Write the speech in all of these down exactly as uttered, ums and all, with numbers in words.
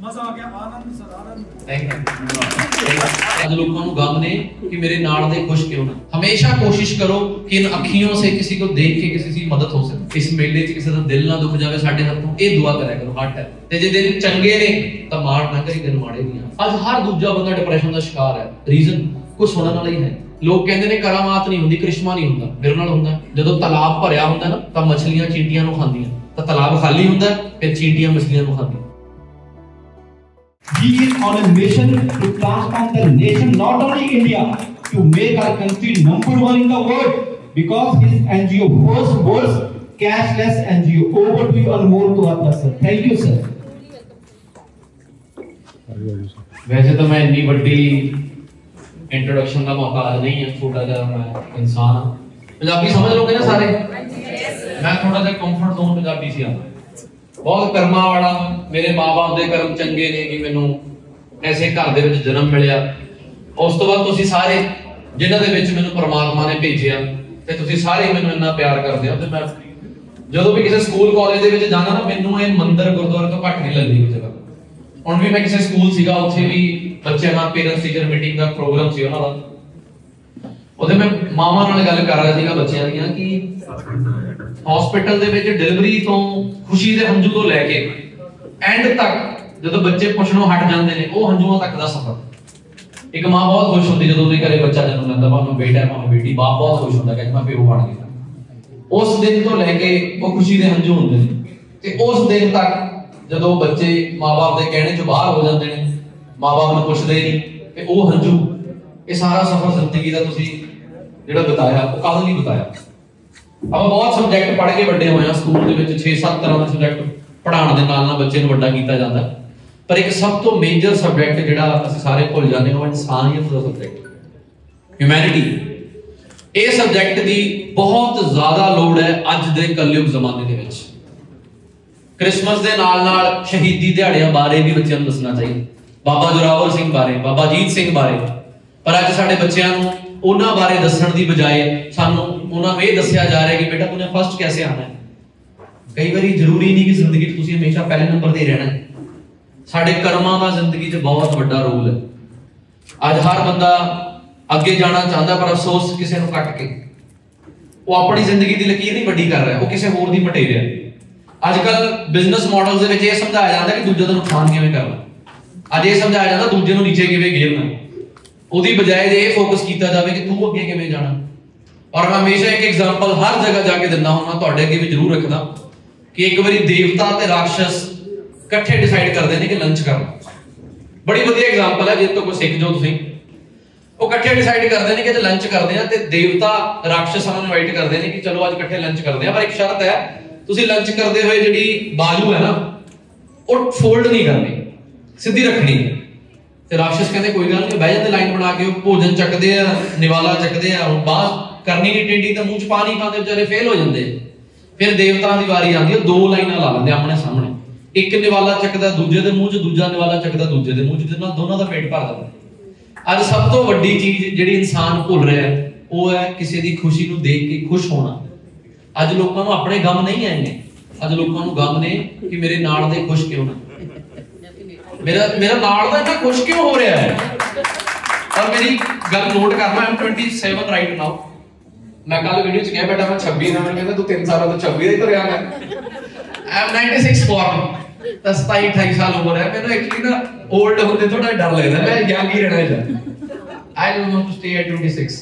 मजा आ गया, आनंद सर आनंद। आज लोगों को गम ने कि मेरे नाल दे खुश क्यों ना। हमेशा कोशिश करो कि इन अखियों से किसी को देख के किसी की मदद हो सके। इस मेले च किसी दा दिल ना दुख जावे साडे हत्थों, ये दुआ करा करो हर टाइम। ते जे दिन चंगे ने तां मार ना करी, दिन माड़े नहीं। आज हर दूजा बंदा डिप्रेशन दा शिकार है, रीजन कुछ सुनन वाला ही है। लोग कहते ने करामात नहीं हुंदी, करिश्मा नहीं हुंदा। मेरे नाल हुंदा, जदों तालाब भरिया हुंदा ना तां मछलियां चींटियां नूं खांदियां, तां तालाब खाली हुंदा फिर चींटियां मछलियां नूं खांदियां। We are on a mission to transform the nation, not only India, to make our country number one in the world. Because his N G O first was cashless N G O. Over to you, Anmol Tuatla sir. Thank you sir. वैसे तो मैं इतनी बड़ी introduction का मौका आज नहीं है, छोटा जा मैं इंसान हाँ। पंजाबी समझ लोगे ना सारे? मैं थोड़ा सा कंफर्ट जोन पंजाबी से आता। बहुत कर्मा वाला, मेरे माँ बाप दे कर्म चंगे ने कि मैनू ऐसे घर दे विच जन्म मिलिया। उस तो बाद तुसी सारे जिन्हां दे विच मैनू परमात्मा ने भेजिया ते तुसी सारे मैनू इन्ना प्यार करदे हो। ते मैं जदों भी किसी स्कूल कॉलेज दे विच जाना ना, मैनू ये मंदिर गुरुद्वारे तो घट नहीं लगदी कोई जगह। हुण भी मैं किसी स्कूल सीगा, उत्थे भी बच्चे नाल पेरेंट्स टीचर मीटिंग का प्रोग्राम सी उन्हां दा। ਉਹਦੇ ਮੈਂ ਮਾਵਾਂ ਨਾਲ ਗੱਲ ਕਰ ਰਿਹਾ ਸੀਗਾ ਬੱਚਿਆਂ ਦੀਆਂ ਕਿ ਹਸਪੀਟਲ ਦੇ ਵਿੱਚ ਡਿਲੀਵਰੀ ਤੋਂ ਖੁਸ਼ੀ ਦੇ ਹੰਝੂ ਤੋਂ ਲੈ ਕੇ ਐਂਡ ਤੱਕ ਜਦੋਂ ਬੱਚੇ ਪੁੱਛਣੋਂ ਹਟ ਜਾਂਦੇ ਨੇ, ਉਹ ਹੰਝੂਆਂ ਤੱਕ ਦਾ ਸਫ਼ਰ। ਇੱਕ ਮਾਂ ਬਹੁਤ ਖੁਸ਼ ਹੁੰਦੀ ਜਦੋਂ ਉਹਦੇ ਘਰੇ ਬੱਚਾ ਜਨਮ ਲੈਂਦਾ, ਭਾਵੇਂ ਬੇਟਾ ਹੈ ਭਾਵੇਂ ਬੇਟੀ, ਬਾਪ ਬਹੁਤ ਖੁਸ਼ ਹੁੰਦਾ ਕਿ ਮੈਂ ਪਿਓ ਬਣ ਗਿਆ। ਉਸ ਦਿਨ ਤੋਂ ਲੈ ਕੇ ਉਹ ਖੁਸ਼ੀ ਦੇ ਹੰਝੂ ਹੁੰਦੇ ਨੇ ਤੇ ਉਸ ਦਿਨ ਤੱਕ ਜਦੋਂ ਬੱਚੇ ਮਾਂ-ਬਾਪ ਦੇ ਕਹਿਣੇ ਚੋਂ ਬਾਹਰ ਹੋ ਜਾਂਦੇ ਨੇ, ਮਾਂ-ਬਾਪ ਨੂੰ ਪੁੱਛਦੇ ਨਹੀਂ ਤੇ ਉਹ ਹੰਝੂ, ਇਹ ਸਾਰਾ ਸਫ਼ਰ ਜ਼ਿੰਦਗੀ ਦਾ ਤੁਸੀਂ ਜਿਹੜਾ ਬਤਾਇਆ ਉਹ ਕਾਹਦੇ ਲਈ ਬਤਾਇਆ। ਆਪਾਂ ਬਹੁਤ ਸਬਜੈਕਟ ਪੜ੍ਹ ਕੇ ਵੱਡੇ ਹੋਏ ਆ, ਸਕੂਲ ਦੇ ਵਿੱਚ ਛੇ ਸੱਤ ਤਰ੍ਹਾਂ ਦੇ ਸਬਜੈਕਟ ਪੜ੍ਹਾਉਣ ਦੇ ਨਾਲ ਨਾਲ ਬੱਚੇ ਨੂੰ ਵੱਡਾ ਕੀਤਾ ਜਾਂਦਾ, ਪਰ ਇੱਕ ਸਭ ਤੋਂ ਮੇਜਰ ਸਬਜੈਕਟ ਜਿਹੜਾ ਅਸੀਂ ਸਾਰੇ ਭੁੱਲ ਜਾਂਦੇ ਹਾਂ ਉਹ ਇਨਸਾਨੀਅਤ ਦਾ ਸਬਜੈਕਟ, ਹਿਊਮੈਨਿਟੀ। ਇਹ ਸਬਜੈਕਟ ਦੀ ਬਹੁਤ ਜ਼ਿਆਦਾ ਲੋੜ ਹੈ ਅੱਜ ਦੇ ਕਲਯੁਗ ਜ਼ਮਾਨੇ ਦੇ ਵਿੱਚ। ਕ੍ਰਿਸਮਸ ਦੇ ਨਾਲ ਨਾਲ ਸ਼ਹੀਦੀ ਦਿਹਾੜਿਆਂ ਬਾਰੇ ਵੀ ਬੱਚਿਆਂ ਨੂੰ ਦੱਸਣਾ ਚਾਹੀਦਾ, ਬਾਬਾ ਜ਼ੋਰਾਵਰ ਸਿੰਘ ਬਾਰੇ, ਬਾਬਾ ਅਜੀਤ ਸਿੰਘ ਬਾਰੇ। ਪਰ ਅੱਜ ਸਾਡੇ ਬੱਚਿਆਂ ਨੂੰ ਉਹਨਾਂ ਬਾਰੇ ਦੱਸਣ ਦੀ ਬਜਾਏ ਸਾਨੂੰ ਉਹਨਾਂ ਨੂੰ ਇਹ ਦੱਸਿਆ ਜਾ ਰਿਹਾ ਕਿ ਬੇਟਾ ਤੂਨੇ ਫਸਟ ਕੈਸੇ ਆਣਾ ਹੈ। ਕਈ ਵਾਰੀ ਜ਼ਰੂਰੀ ਨਹੀਂ ਕਿ ਜ਼ਿੰਦਗੀ 'ਚ ਤੁਸੀਂ ਹਮੇਸ਼ਾ ਪਹਿਲੇ ਨੰਬਰ ਤੇ ਰਹਿਣਾ ਹੈ। ਸਾਡੇ ਕਰਮਾਂ ਦਾ ਜ਼ਿੰਦਗੀ 'ਚ ਬਹੁਤ ਵੱਡਾ ਰੋਲ ਹੈ। ਅੱਜ ਹਰ ਬੰਦਾ ਅੱਗੇ ਜਾਣਾ ਚਾਹੁੰਦਾ, ਪਰ ਅਫਸੋਸ ਕਿਸੇ ਨੂੰ ਕੱਟ ਕੇ ਉਹ ਆਪਣੀ ਜ਼ਿੰਦਗੀ ਦੀ ਲਕੀਰ ਨਹੀਂ ਵੱਡੀ ਕਰ ਰਿਹਾ, ਉਹ ਕਿਸੇ ਹੋਰ ਦੀ ਮਟੇ ਰਿਹਾ। ਅੱਜ ਕੱਲ ਬਿਜ਼ਨਸ ਮਾਡਲਸ ਦੇ ਵਿੱਚ ਇਹ ਸਮਝਾਇਆ ਜਾਂਦਾ ਕਿ ਦੂਜੇ ਦਾ ਨੁਕਸਾਨ ਕਿਵੇਂ ਕਰਨਾ, ਅੱਜ ਇਹ ਸਮਝਾਇਆ ਜਾਂਦਾ ਦੂਜੇ ਨੂੰ ਨੀਚੇ ਕਿਵੇਂ ਗਿਰਨਾ। ਉਹਦੀ ਬਜਾਏ ਜੇ ਇਹ ਫੋਕਸ ਕੀਤਾ ਜਾਵੇ ਕਿ ਤੂੰ ਅੱਗੇ ਕਿਵੇਂ ਜਾਣਾ। ਔਰ ਮੈਂ ਹਮੇਸ਼ਾ ਇੱਕ ਐਗਜ਼ਾਮਪਲ ਹਰ ਜਗ੍ਹਾ ਜਾ ਕੇ ਦਿੰਦਾ ਹੁੰਦਾ, ਤੁਹਾਡੇ ਅੱਗੇ ਵੀ ਜ਼ਰੂਰ ਰੱਖਦਾ ਕਿ ਇੱਕ ਵਾਰੀ ਦੇਵਤਾ ਤੇ ਰਾਖਸ਼ ਇਕੱਠੇ ਡਿਸਾਈਡ ਕਰਦੇ ਨੇ ਕਿ ਲੰਚ ਕਰਨਾ। ਬੜੀ ਵਧੀਆ ਐਗਜ਼ਾਮਪਲ ਹੈ, ਜੇ ਤੋਂ ਕੋਈ ਸਿੱਖ ਜਾਓ ਤੁਸੀਂ। ਉਹ ਇਕੱਠੇ ਡਿਸਾਈਡ ਕਰਦੇ ਨੇ ਕਿ ਅੱਜ ਲੰਚ ਕਰਦੇ ਆ ਤੇ ਦੇਵਤਾ ਰਾਖਸ਼ ਸਾਨੂੰ ਇਨਵਾਈਟ ਕਰਦੇ ਨੇ ਕਿ ਚਲੋ ਅੱਜ ਇਕੱਠੇ ਲੰਚ ਕਰਦੇ ਆ, ਪਰ ਇੱਕ ਸ਼ਰਤ ਹੈ, ਤੁਸੀਂ ਲੰਚ ਕਰਦੇ ਹੋਏ ਜਿਹੜੀ ਬਾਜੂ ਹੈ ਨਾ ਉਹ ਫੋਲਡ ਨਹੀਂ ਕਰਨੀ, ਸਿੱਧੀ ਰੱਖਣੀ। ਤੇ ਰਾਖਸ਼ ਕਹਿੰਦੇ ਕੋਈ ਗੱਲ ਨਹੀਂ, ਬਹਿ ਜਾਂਦੇ ਲਾਈਨ ਬਣਾ ਕੇ, ਉਹ ਭੋਜਨ ਚੱਕਦੇ ਆ, ਨਿਵਾਲਾ ਚੱਕਦੇ ਆ, ਹੁਣ ਬਾਹਰ ਕਰਨੀ ਨਹੀਂ ਟਿੰਡੀ ਤਾਂ ਮੂੰਹ ਚ ਪਾਣੀ ਖਾਂਦੇ ਵਿਚਾਰੇ ਫੇਲ ਹੋ ਜਾਂਦੇ। ਫਿਰ ਦੇਵਤਾਂ ਦੀ ਵਾਰੀ ਆਉਂਦੀ ਹੈ, ਦੋ ਲਾਈਨਾਂ ਲਾ ਲੈਂਦੇ ਆਪਣੇ ਸਾਹਮਣੇ, ਇੱਕ ਨਿਵਾਲਾ ਚੱਕਦਾ ਦੂਜੇ ਦੇ ਮੂੰਹ ਚ, ਦੂਜਾ ਨਿਵਾਲਾ ਚੱਕਦਾ ਦੂਜੇ ਦੇ ਮੂੰਹ ਚ, ਜਿਹਦੇ ਨਾਲ ਦੋਨਾਂ ਦਾ ਪੇਟ ਭਰ ਜਾਂਦਾ। ਅੱਜ ਸਭ ਤੋਂ ਵੱਡੀ ਚੀਜ਼ ਜਿਹੜੀ ਇਨਸਾਨ ਭੁੱਲ ਰਿਹਾ ਉਹ ਹੈ ਕਿਸੇ ਦੀ ਖੁਸ਼ੀ ਨੂੰ ਦੇਖ ਕੇ ਖੁਸ਼ ਹੋਣਾ। ਅੱਜ ਲੋਕਾਂ ਨੂੰ ਆਪਣੇ ਗਮ ਨਹੀਂ ਆਏ ਨੇ, ਅੱਜ ਲੋਕਾਂ ਨੂੰ ਗਮ ਨੇ ਕਿ ਮੇਰੇ ਨਾਲ ਦੇ ਖੁਸ਼ ਕਿਉਂ ਨਾ, ਮੇਰਾ ਮੇਰਾ ਨਾਲ ਦਾ ਇੰਨਾ ਖੁਸ਼ ਕਿਉਂ ਹੋ ਰਿਹਾ ਹੈ। ਔਰ ਮੇਰੀ ਗੱਲ ਨੋਟ ਕਰਨਾ, I am twenty seven right now. ਮੈਂ ਕੱਲ ਵੀਡੀਓ ਚ ਕਿਹਾ ਬੇਟਾ ਮੈਂ ਛੱਬੀ ਦਾ, ਮੈਂ ਕਹਿੰਦਾ ਤੂੰ ਤਿੰਨ ਸਾਲਾਂ ਤੋਂ ਛੱਬੀ ਦਾ ਹੀ ਤੁਰਿਆ। ਮੈਂ I am ninety six forum, ਤਾਂ ਸਤਾਈ ਅਠਾਈ ਸਾਲ ਉਮਰ ਹੈ। ਮੈਨੂੰ ਐਕਚੁਅਲੀ ਨਾ 올ਡ ਹੁੰਦੇ ਥੋੜਾ ਡਰ ਲੱਗਦਾ, ਮੈਂ ਯੰਗ ਹੀ ਰਹਿਣਾ ਚਾਹੁੰਦਾ। I don't want to stay at twenty six.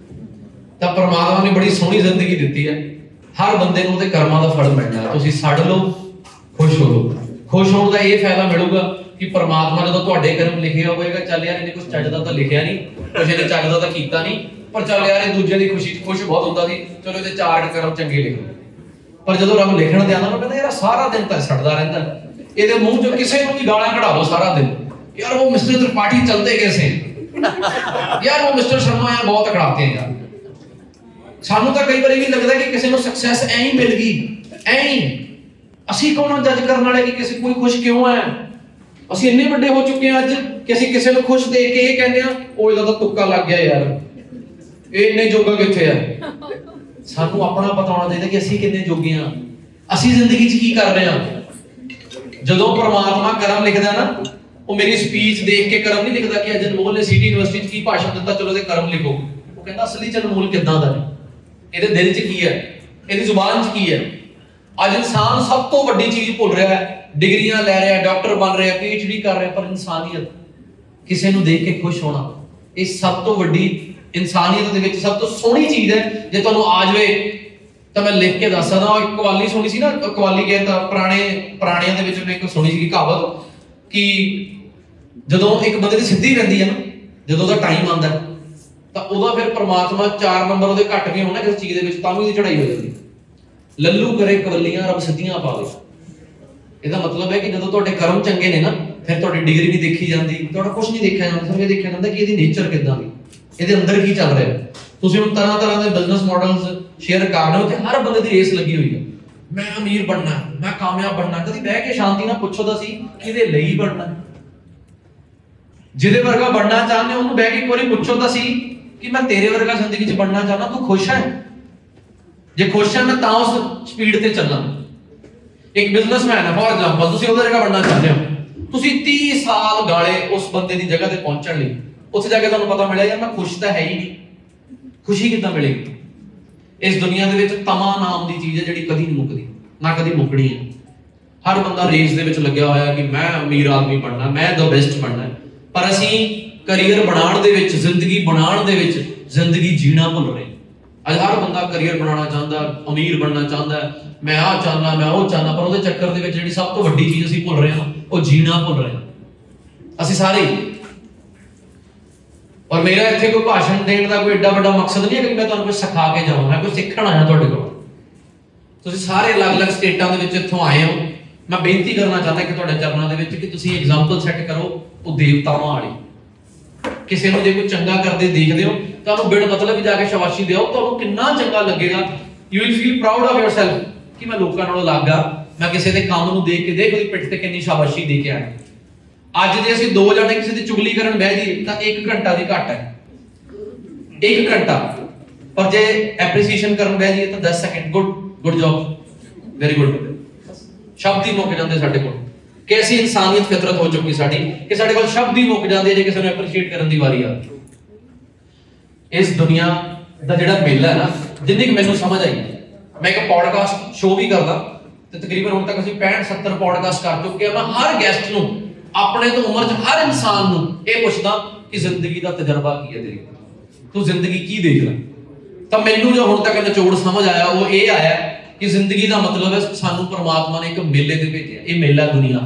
ਤਾਂ ਪਰਮਾਤਮਾ ਨੇ ਬੜੀ ਸੋਹਣੀ ਜ਼ਿੰਦਗੀ ਦਿੱਤੀ ਹੈ, ਹਰ ਬੰਦੇ ਨੂੰ ਉਹਦੇ ਕਰਮਾਂ ਦਾ ਫਲ ਮਿਲਣਾ ਹੈ। ਤੁਸੀਂ ਸੜ ਲਓ, ਖੁਸ਼ ਹੋ ਲਓ। ਖੁਸ਼ ਹੋਣ ਦਾ ਇਹ ਫਾਇਦਾ ਮਿਲੂਗਾ ਕਿ ਪਰਮਾਤਮਾ ਜਦੋਂ ਤੁਹਾਡੇ ਕਰਮ ਲਿਖਿਆ ਹੋਵੇਗਾ, ਚੱਲ ਯਾਰ ਇਹਨੇ ਕੁਝ ਚੱਜ ਦਾ ਤਾਂ ਲਿਖਿਆ ਨਹੀਂ, ਕੁਝ ਇਹਨੇ ਚੱਜ ਦਾ ਤਾਂ ਕੀਤਾ ਨਹੀਂ, ਪਰ ਚੱਲ ਯਾਰ ਇਹ ਦੂਜੇ ਦੀ ਖੁਸ਼ੀ 'ਚ ਖੁਸ਼ ਬਹੁਤ ਹੁੰਦਾ ਸੀ, ਚਲੋ ਇਹਦੇ ਚਾਰ ਕਰਮ ਚੰਗੇ ਲਿਖ ਲਓ। ਪਰ ਜਦੋਂ ਰੱਬ ਲਿਖਣ ਤੇ ਆਉਂਦਾ ਨਾ, ਕਹਿੰਦਾ ਯਾਰ ਸਾਰਾ ਦਿਨ ਤਾਂ ਸੜਦਾ ਰਹਿੰਦਾ, ਇਹਦੇ ਮੂੰਹ 'ਚੋਂ ਕਿਸੇ ਨੂੰ ਵੀ ਗਾਲਾਂ ਕਢਾ ਲਓ ਸਾਰਾ ਦਿਨ, ਯਾਰ ਉਹ ਮਿਸਟਰ त्रिपाठी ਚਲਦੇ कैसे, ਯਾਰ ਉਹ ਮਿਸਟਰ ਸ਼ਰਮਾ ਯਾਰ ਬਹੁਤ ਅਕੜਾਤੇ हैं ਯਾਰ। ਸਾਨੂੰ ਤਾਂ ਕਈ ਵਾਰੀ ਵੀ ਲੱਗਦਾ ਕਿ ਕਿਸੇ ਨੂੰ ਸਕਸੈਸ ਐਂ ਹੀ ਮਿਲ ਗਈ, ਐਂ ਹੀ। ਅਸੀਂ ਕੌਣ ਜੱਜ ਕਰਨ ਵਾਲੇ ਕਿ ਕਿਸੇ ਕੋਈ ਖੁਸ਼ ਕਿਉਂ ਹੈ। ਅਸੀਂ ਇੰਨੇ ਵੱਡੇ ਹੋ ਚੁੱਕੇ ਹਾਂ ਅੱਜ ਕਿ ਅਸੀਂ ਕਿਸੇ ਨੂੰ ਖੁਸ਼ ਦੇਖ ਕੇ ਇਹ ਕਹਿੰਦੇ ਆ ਉਹ ਇਹਦਾ ਤਾਂ ਤੁੱਕਾ ਲੱਗ ਗਿਆ ਯਾਰ, ਇਹ ਇੰਨੇ ਜੋਗਾ ਕਿੱਥੇ ਆ। ਸਾਨੂੰ ਆਪਣਾ ਪਤਾ ਹੋਣਾ ਚਾਹੀਦਾ ਕਿ ਅਸੀਂ ਕਿੰਨੇ ਜੋਗੇ ਆ, ਅਸੀਂ ਜ਼ਿੰਦਗੀ 'ਚ ਕੀ ਕਰ ਰਹੇ ਹਾਂ। ਜਦੋਂ ਪਰਮਾਤਮਾ ਕਰਮ ਲਿਖਦਾ ਨਾ, ਉਹ ਮੇਰੀ ਸਪੀਚ ਦੇਖ ਕੇ ਕਰਮ ਨਹੀਂ ਲਿਖਦਾ ਕਿ ਅੱਜ ਅਨਮੋਲ ਨੇ ਸਿਟੀ ਯੂਨੀਵਰਸਿਟੀ 'ਚ ਕੀ ਭਾਸ਼ਣ ਦਿੱਤਾ, ਚਲੋ ਇਹਦੇ ਕਰਮ ਲਿਖੋ। ਉਹ ਕਹਿੰਦਾ ਅਸਲੀ 'ਚ ਅਨਮੋਲ ਕਿੱਦਾਂ ਦਾ ਹੈ, ਇਹਦੇ ਦਿਲ 'ਚ ਕੀ ਹੈ, ਇਹਦੀ ਜ਼ੁਬਾਨ 'ਚ ਕੀ ਹੈ। ਅੱਜ ਇਨਸਾਨ ਸਭ ਤੋਂ ਵੱਡੀ ਚੀਜ਼ ਭੁੱਲ ਰਿਹਾ ਹੈ, ਡਿਗਰੀਆਂ ਲੈ ਰਿਹਾ, ਡਾਕਟਰ ਬਣ ਰਿਹਾ, ਪੀ ਐਚ ਡੀ ਕਰ ਰਿਹਾ, ਪਰ ਇਨਸਾਨੀਅਤ, ਕਿਸੇ ਨੂੰ ਦੇਖ ਕੇ ਖੁਸ਼ ਹੋਣਾ, ਇਹ ਸਭ ਤੋਂ ਵੱਡੀ ਇਨਸਾਨੀਅਤ ਦੇ ਵਿੱਚ ਸਭ ਤੋਂ ਸੋਹਣੀ ਚੀਜ਼ ਹੈ। ਜੇ ਤੁਹਾਨੂੰ ਆ ਜਾਵੇ ਤਾਂ ਮੈਂ ਲਿਖ ਕੇ ਦੱਸ ਸਕਦਾ। ਇੱਕ ਕਵਾਲੀ ਸੁਣੀ ਸੀ ਨਾ, ਕਵਾਲੀ ਕਹਿੰਦਾ ਪੁਰਾਣੇ ਪੁਰਾਣਿਆਂ ਦੇ ਵਿੱਚ ਮੈਂ ਇੱਕ ਸੁਣੀ ਸੀ ਕਹਾਵਤ ਕਿ ਜਦੋਂ ਇੱਕ ਬੰਦੇ ਦੀ ਸਿੱਧੀ ਰਹਿੰਦੀ ਹੈ ਨਾ, ਜਦੋਂ ਉਹਦਾ ਟਾਈਮ ਆਉਂਦਾ ਤਾਂ ਉਹਦਾ ਫਿਰ ਪਰਮਾਤਮਾ ਚਾਰ ਨੰਬਰ ਉਹਦੇ ਘੱਟ ਵੀ ਹੋਣਾ ਕਿਸੇ ਚੀਜ਼ ਦੇ ਵਿੱਚ ਤਾਂ ਵੀ ਉਹਦੀ ਚੜਾਈ ਹੋ ਜਾਂਦੀ। ਲੱਲੂ ਕਰੇ ਕਵੱਲੀਆਂ ਰੱਬ ਸਿੱਧੀਆਂ ਪਾਵੇ। ਇਹਦਾ ਮਤਲਬ ਹੈ ਕਿ ਜਦੋਂ ਤੁਹਾਡੇ ਕਰਮ ਚੰਗੇ ਨੇ ਨਾ, ਫਿਰ ਤੁਹਾਡੀ ਡਿਗਰੀ ਨਹੀਂ ਦੇਖੀ ਜਾਂਦੀ, ਤੁਹਾਡਾ ਕੁਝ ਨਹੀਂ ਦੇਖਿਆ ਜਾਂਦਾ, ਸਿਰਫ ਇਹ ਦੇਖਿਆ ਜਾਂਦਾ ਕਿ ਇਹਦੀ ਨੇਚਰ ਕਿੱਦਾਂ ਦੀ, ਇਹਦੇ ਅੰਦਰ ਕੀ ਚੱਲ ਰਿਹਾ। ਤੁਸੀਂ ਹੁਣ ਤਰ੍ਹਾਂ ਤਰ੍ਹਾਂ ਦੇ ਬਿਜ਼ਨਸ ਮਾਡਲਸ ਸ਼ੇਅਰ ਕਰ ਰਹੇ ਹੋ ਤੇ ਹਰ ਬੰਦੇ ਦੀ ਰੇਸ ਲੱਗੀ ਹੋਈ ਹੈ, ਮੈਂ ਅਮੀਰ ਬਣਨਾ, ਮੈਂ ਕਾਮਯਾਬ ਬਣਨਾ। ਕਦੀ ਬਹਿ ਕੇ ਸ਼ਾਂਤੀ ਨਾਲ ਪੁੱਛੋ ਤਾਂ ਸੀ ਕਿਹਦੇ ਲਈ ਬਣਨਾ। ਜਿਹਦੇ ਵਰਗਾ ਬਣਨਾ ਚਾਹੁੰਦੇ ਉਹਨੂੰ ਬਹਿ ਕੇ ਇੱਕ ਵਾਰੀ ਪੁੱਛੋ ਤਾਂ ਸੀ ਕਿ ਮੈਂ ਤੇਰੇ ਵਰਗਾ ਜ਼ਿੰਦਗੀ 'ਚ ਬਣਨਾ ਚਾਹੁੰਦਾ, ਤੂੰ ਖੁਸ਼ ਹੈ? ਜੇ ਖੁਸ਼ ਹੈ ਮੈਂ ਤਾਂ ਉਸ ਸਪੀਡ ਤੇ ਚੱਲਾਂ। ਇੱਕ ਬਿਜ਼ਨਸਮੈਨ ਹੈ ਫੋਰ ਐਗਜ਼ਾਮਪਲ, ਤੁਸੀਂ ਉਹਦੇ ਵਰਗਾ ਬਣਨਾ ਚਾਹੁੰਦੇ ਹੋ, ਤੁਸੀਂ ਤੀਹ ਸਾਲ ਗਾਲੇ ਉਸ ਬੰਦੇ ਦੀ ਜਗ੍ਹਾ ਤੇ ਪਹੁੰਚਣ ਲਈ, ਉੱਥੇ ਜਾ ਕੇ ਤੁਹਾਨੂੰ ਪਤਾ ਮਿਲਿਆ ਯਾਰ ਮੈਂ ਖੁਸ਼ ਤਾਂ ਹੈ ਹੀ ਨਹੀਂ। ਖੁਸ਼ੀ ਕਿੱਦਾਂ ਮਿਲੇਗੀ? ਇਸ ਦੁਨੀਆ ਦੇ ਵਿੱਚ ਤਮਾ ਨਾਮ ਦੀ ਚੀਜ਼ ਹੈ ਜਿਹੜੀ ਕਦੀ ਨਹੀਂ ਮੁੱਕਦੀ, ਨਾ ਕਦੀ ਮੁੱਕਣੀ ਹੈ। ਹਰ ਬੰਦਾ ਰੇਸ ਦੇ ਵਿੱਚ ਲੱਗਿਆ ਹੋਇਆ ਕਿ ਮੈਂ ਅਮੀਰ ਆਦਮੀ ਬਣਨਾ, ਮੈਂ ਦ ਬੈਸਟ ਬਣਨਾ, ਪਰ ਅਸੀਂ ਕਰੀਅਰ ਬਣਾਉਣ ਦੇ ਵਿੱਚ, ਜ਼ਿੰਦਗੀ ਬਣਾਉਣ ਦੇ ਵਿੱਚ ਜ਼ਿੰਦਗੀ ਜੀਣਾ ਭੁੱਲ ਰਹੇ। ਅੱਜ ਹਰ ਬੰਦਾ ਕਰੀਅਰ ਬਣਾਉਣਾ ਚਾਹੁੰਦਾ, ਅਮੀਰ ਬਣਨਾ ਚਾਹੁੰਦਾ, ਮੈਂ ਆਹ ਚਾਹੁੰਦਾ, ਮੈਂ ਉਹ ਚਾਹੁੰਦਾ, ਪਰ ਉਹਦੇ ਚੱਕਰ ਦੇ ਵਿੱਚ ਜਿਹੜੀ ਸਭ ਤੋਂ ਵੱਡੀ ਚੀਜ਼ ਅਸੀਂ ਭੁੱਲ ਰਹੇ ਹਾਂ ਉਹ ਜੀਣਾ ਭੁੱਲ ਰਹੇ ਹਾਂ ਅਸੀਂ ਸਾਰੇ। ਔਰ ਮੇਰਾ ਇੱਥੇ ਕੋਈ ਭਾਸ਼ਣ ਦੇਣ ਦਾ ਕੋਈ ਏਡਾ ਵੱਡਾ ਮਕਸਦ ਨਹੀਂ ਹੈ ਕਿ ਮੈਂ ਤੁਹਾਨੂੰ ਕੁਝ ਸਿਖਾ ਕੇ ਜਾਵਾਂ, ਮੈਂ ਕੁਝ ਸਿੱਖਣ ਆਇਆ ਤੁਹਾਡੇ ਕੋਲ। ਤੁਸੀਂ ਸਾਰੇ ਅਲੱਗ-ਅਲੱਗ ਸਟੇਟਾਂ ਦੇ ਵਿੱਚ ਇੱਥੋਂ ਆਏ ਹੋ, ਮੈਂ ਬੇਨਤੀ ਕਰਨਾ ਚਾਹੁੰਦਾ ਕਿ ਤੁਹਾਡੇ ਚਰਨਾਂ ਦੇ ਵਿੱਚ ਕਿ ਤੁਸੀਂ ਐਗਜ਼ਾਮਪਲ ਸੈੱਟ ਕਰੋ ਉਹ ਦੇਵਤਾਵਾਂ ਵਾਲੀ। ਕਿਸੇ ਨੂੰ ਜੇ ਕੋਈ ਚੰਗਾ ਕਰਦੇ ਦੇਖਦੇ ਹੋ ਤਾਂ ਉਹਨੂੰ ਬਿਨ ਮਤਲਬ ਜਾ ਕੇ ਸ਼ਾਬਾਸ਼ੀ ਦਿਓ, ਤੁਹਾਨੂੰ ਕਿੰਨਾ ਚੰਗਾ ਲੱਗੇਗਾ। You will feel proud of yourself ਕਿ ਮੈਂ ਲੋਕਾਂ ਨਾਲੋਂ ਅਲੱਗ ਆ, ਮੈਂ ਕਿਸੇ ਦੇ ਕੰਮ ਨੂੰ ਦੇਖ ਕੇ ਦੇਖ ਉਹਦੀ ਪਿੱਠ ਤੇ ਕਿੰਨੀ ਸ਼ਾਬਾਸ਼ੀ ਦੇ ਕੇ ਆਇਆ। ਅੱਜ ਜੇ ਅਸੀਂ ਦੋ ਜਣੇ ਕਿਸੇ ਦੀ ਚੁਗਲੀ ਕਰਨ ਬਹਿ ਜਾਈਏ ਤਾਂ ਇੱਕ ਘੰਟਾ ਵੀ ਘੱਟ ਹੈ, ਇੱਕ ਘੰਟਾ, ਪਰ ਜੇ ਐਪਰੀਸੀਏਸ਼ਨ ਕਰਨ ਬਹਿ ਜਾਈਏ ਤਾਂ ਦਸ second, good good job, very good, ਸ਼ਬਦ ਹੀ ਮੁੱਕ ਜਾਂਦੇ ਸਾਡੇ ਕੋਲ। ਕਿ ਅਸੀਂ ਇਨਸਾਨੀਅਤ ਫਿਤਰਤ ਹੋ ਚੁੱਕੀ ਸਾਡੀ ਕਿ ਸਾਡੇ ਕੋਲ ਸ਼ਬਦ ਹੀ ਮੁੱਕ ਜਾਂਦੇ ਜੇ ਕਿਸੇ ਨੂੰ ਐਪਰੀਸ਼ੀਏਟ ਕਰਨ ਦੀ ਵਾਰੀ ਆ। ਇਸ ਦੁਨੀਆ ਦਾ ਜਿਹੜਾ ਮੇਲਾ ਹੈ ਨਾ, ਜਿੰਨੀ ਕਿ ਮੈਨੂੰ ਸਮਝ ਆਈ, ਮੈਂ ਇੱਕ ਪੋਡਕਾਸਟ ਸ਼ੋਅ ਵੀ ਕਰਦਾ ਤੇ ਤਕਰੀਬਨ ਹੁਣ ਤੱਕ ਅਸੀਂ ਪੈਂਹਠ ਸੱਤਰ ਪੋਡਕਾਸਟ ਕਰ ਚੁੱਕੇ ਆ। ਮੈਂ ਹਰ ਗੈਸਟ ਨੂੰ, ਆਪਣੇ ਤੋਂ ਉਮਰ 'ਚ ਹਰ ਇਨਸਾਨ ਨੂੰ ਇਹ ਪੁੱਛਦਾ ਕਿ ਜ਼ਿੰਦਗੀ ਦਾ ਤਜਰਬਾ ਕੀ ਹੈ ਤੇਰੀ, ਤੂੰ ਜ਼ਿੰਦਗੀ ਕੀ ਦੇਖ ਲੈ। ਤਾਂ ਮੈਨੂੰ ਜੋ ਹੁਣ ਤੱਕ ਨਿਚੋੜ ਸਮਝ ਆਇਆ ਉਹ ਇਹ ਆਇਆ ਕਿ ਜ਼ਿੰਦਗੀ ਦਾ ਮਤਲਬ ਹੈ ਸਾਨੂੰ ਪਰਮਾਤਮਾ ਨੇ ਇੱਕ ਮੇਲੇ ਤੇ ਭੇਜਿਆ। ਇਹ ਮੇਲਾ ਦੁਨੀਆ,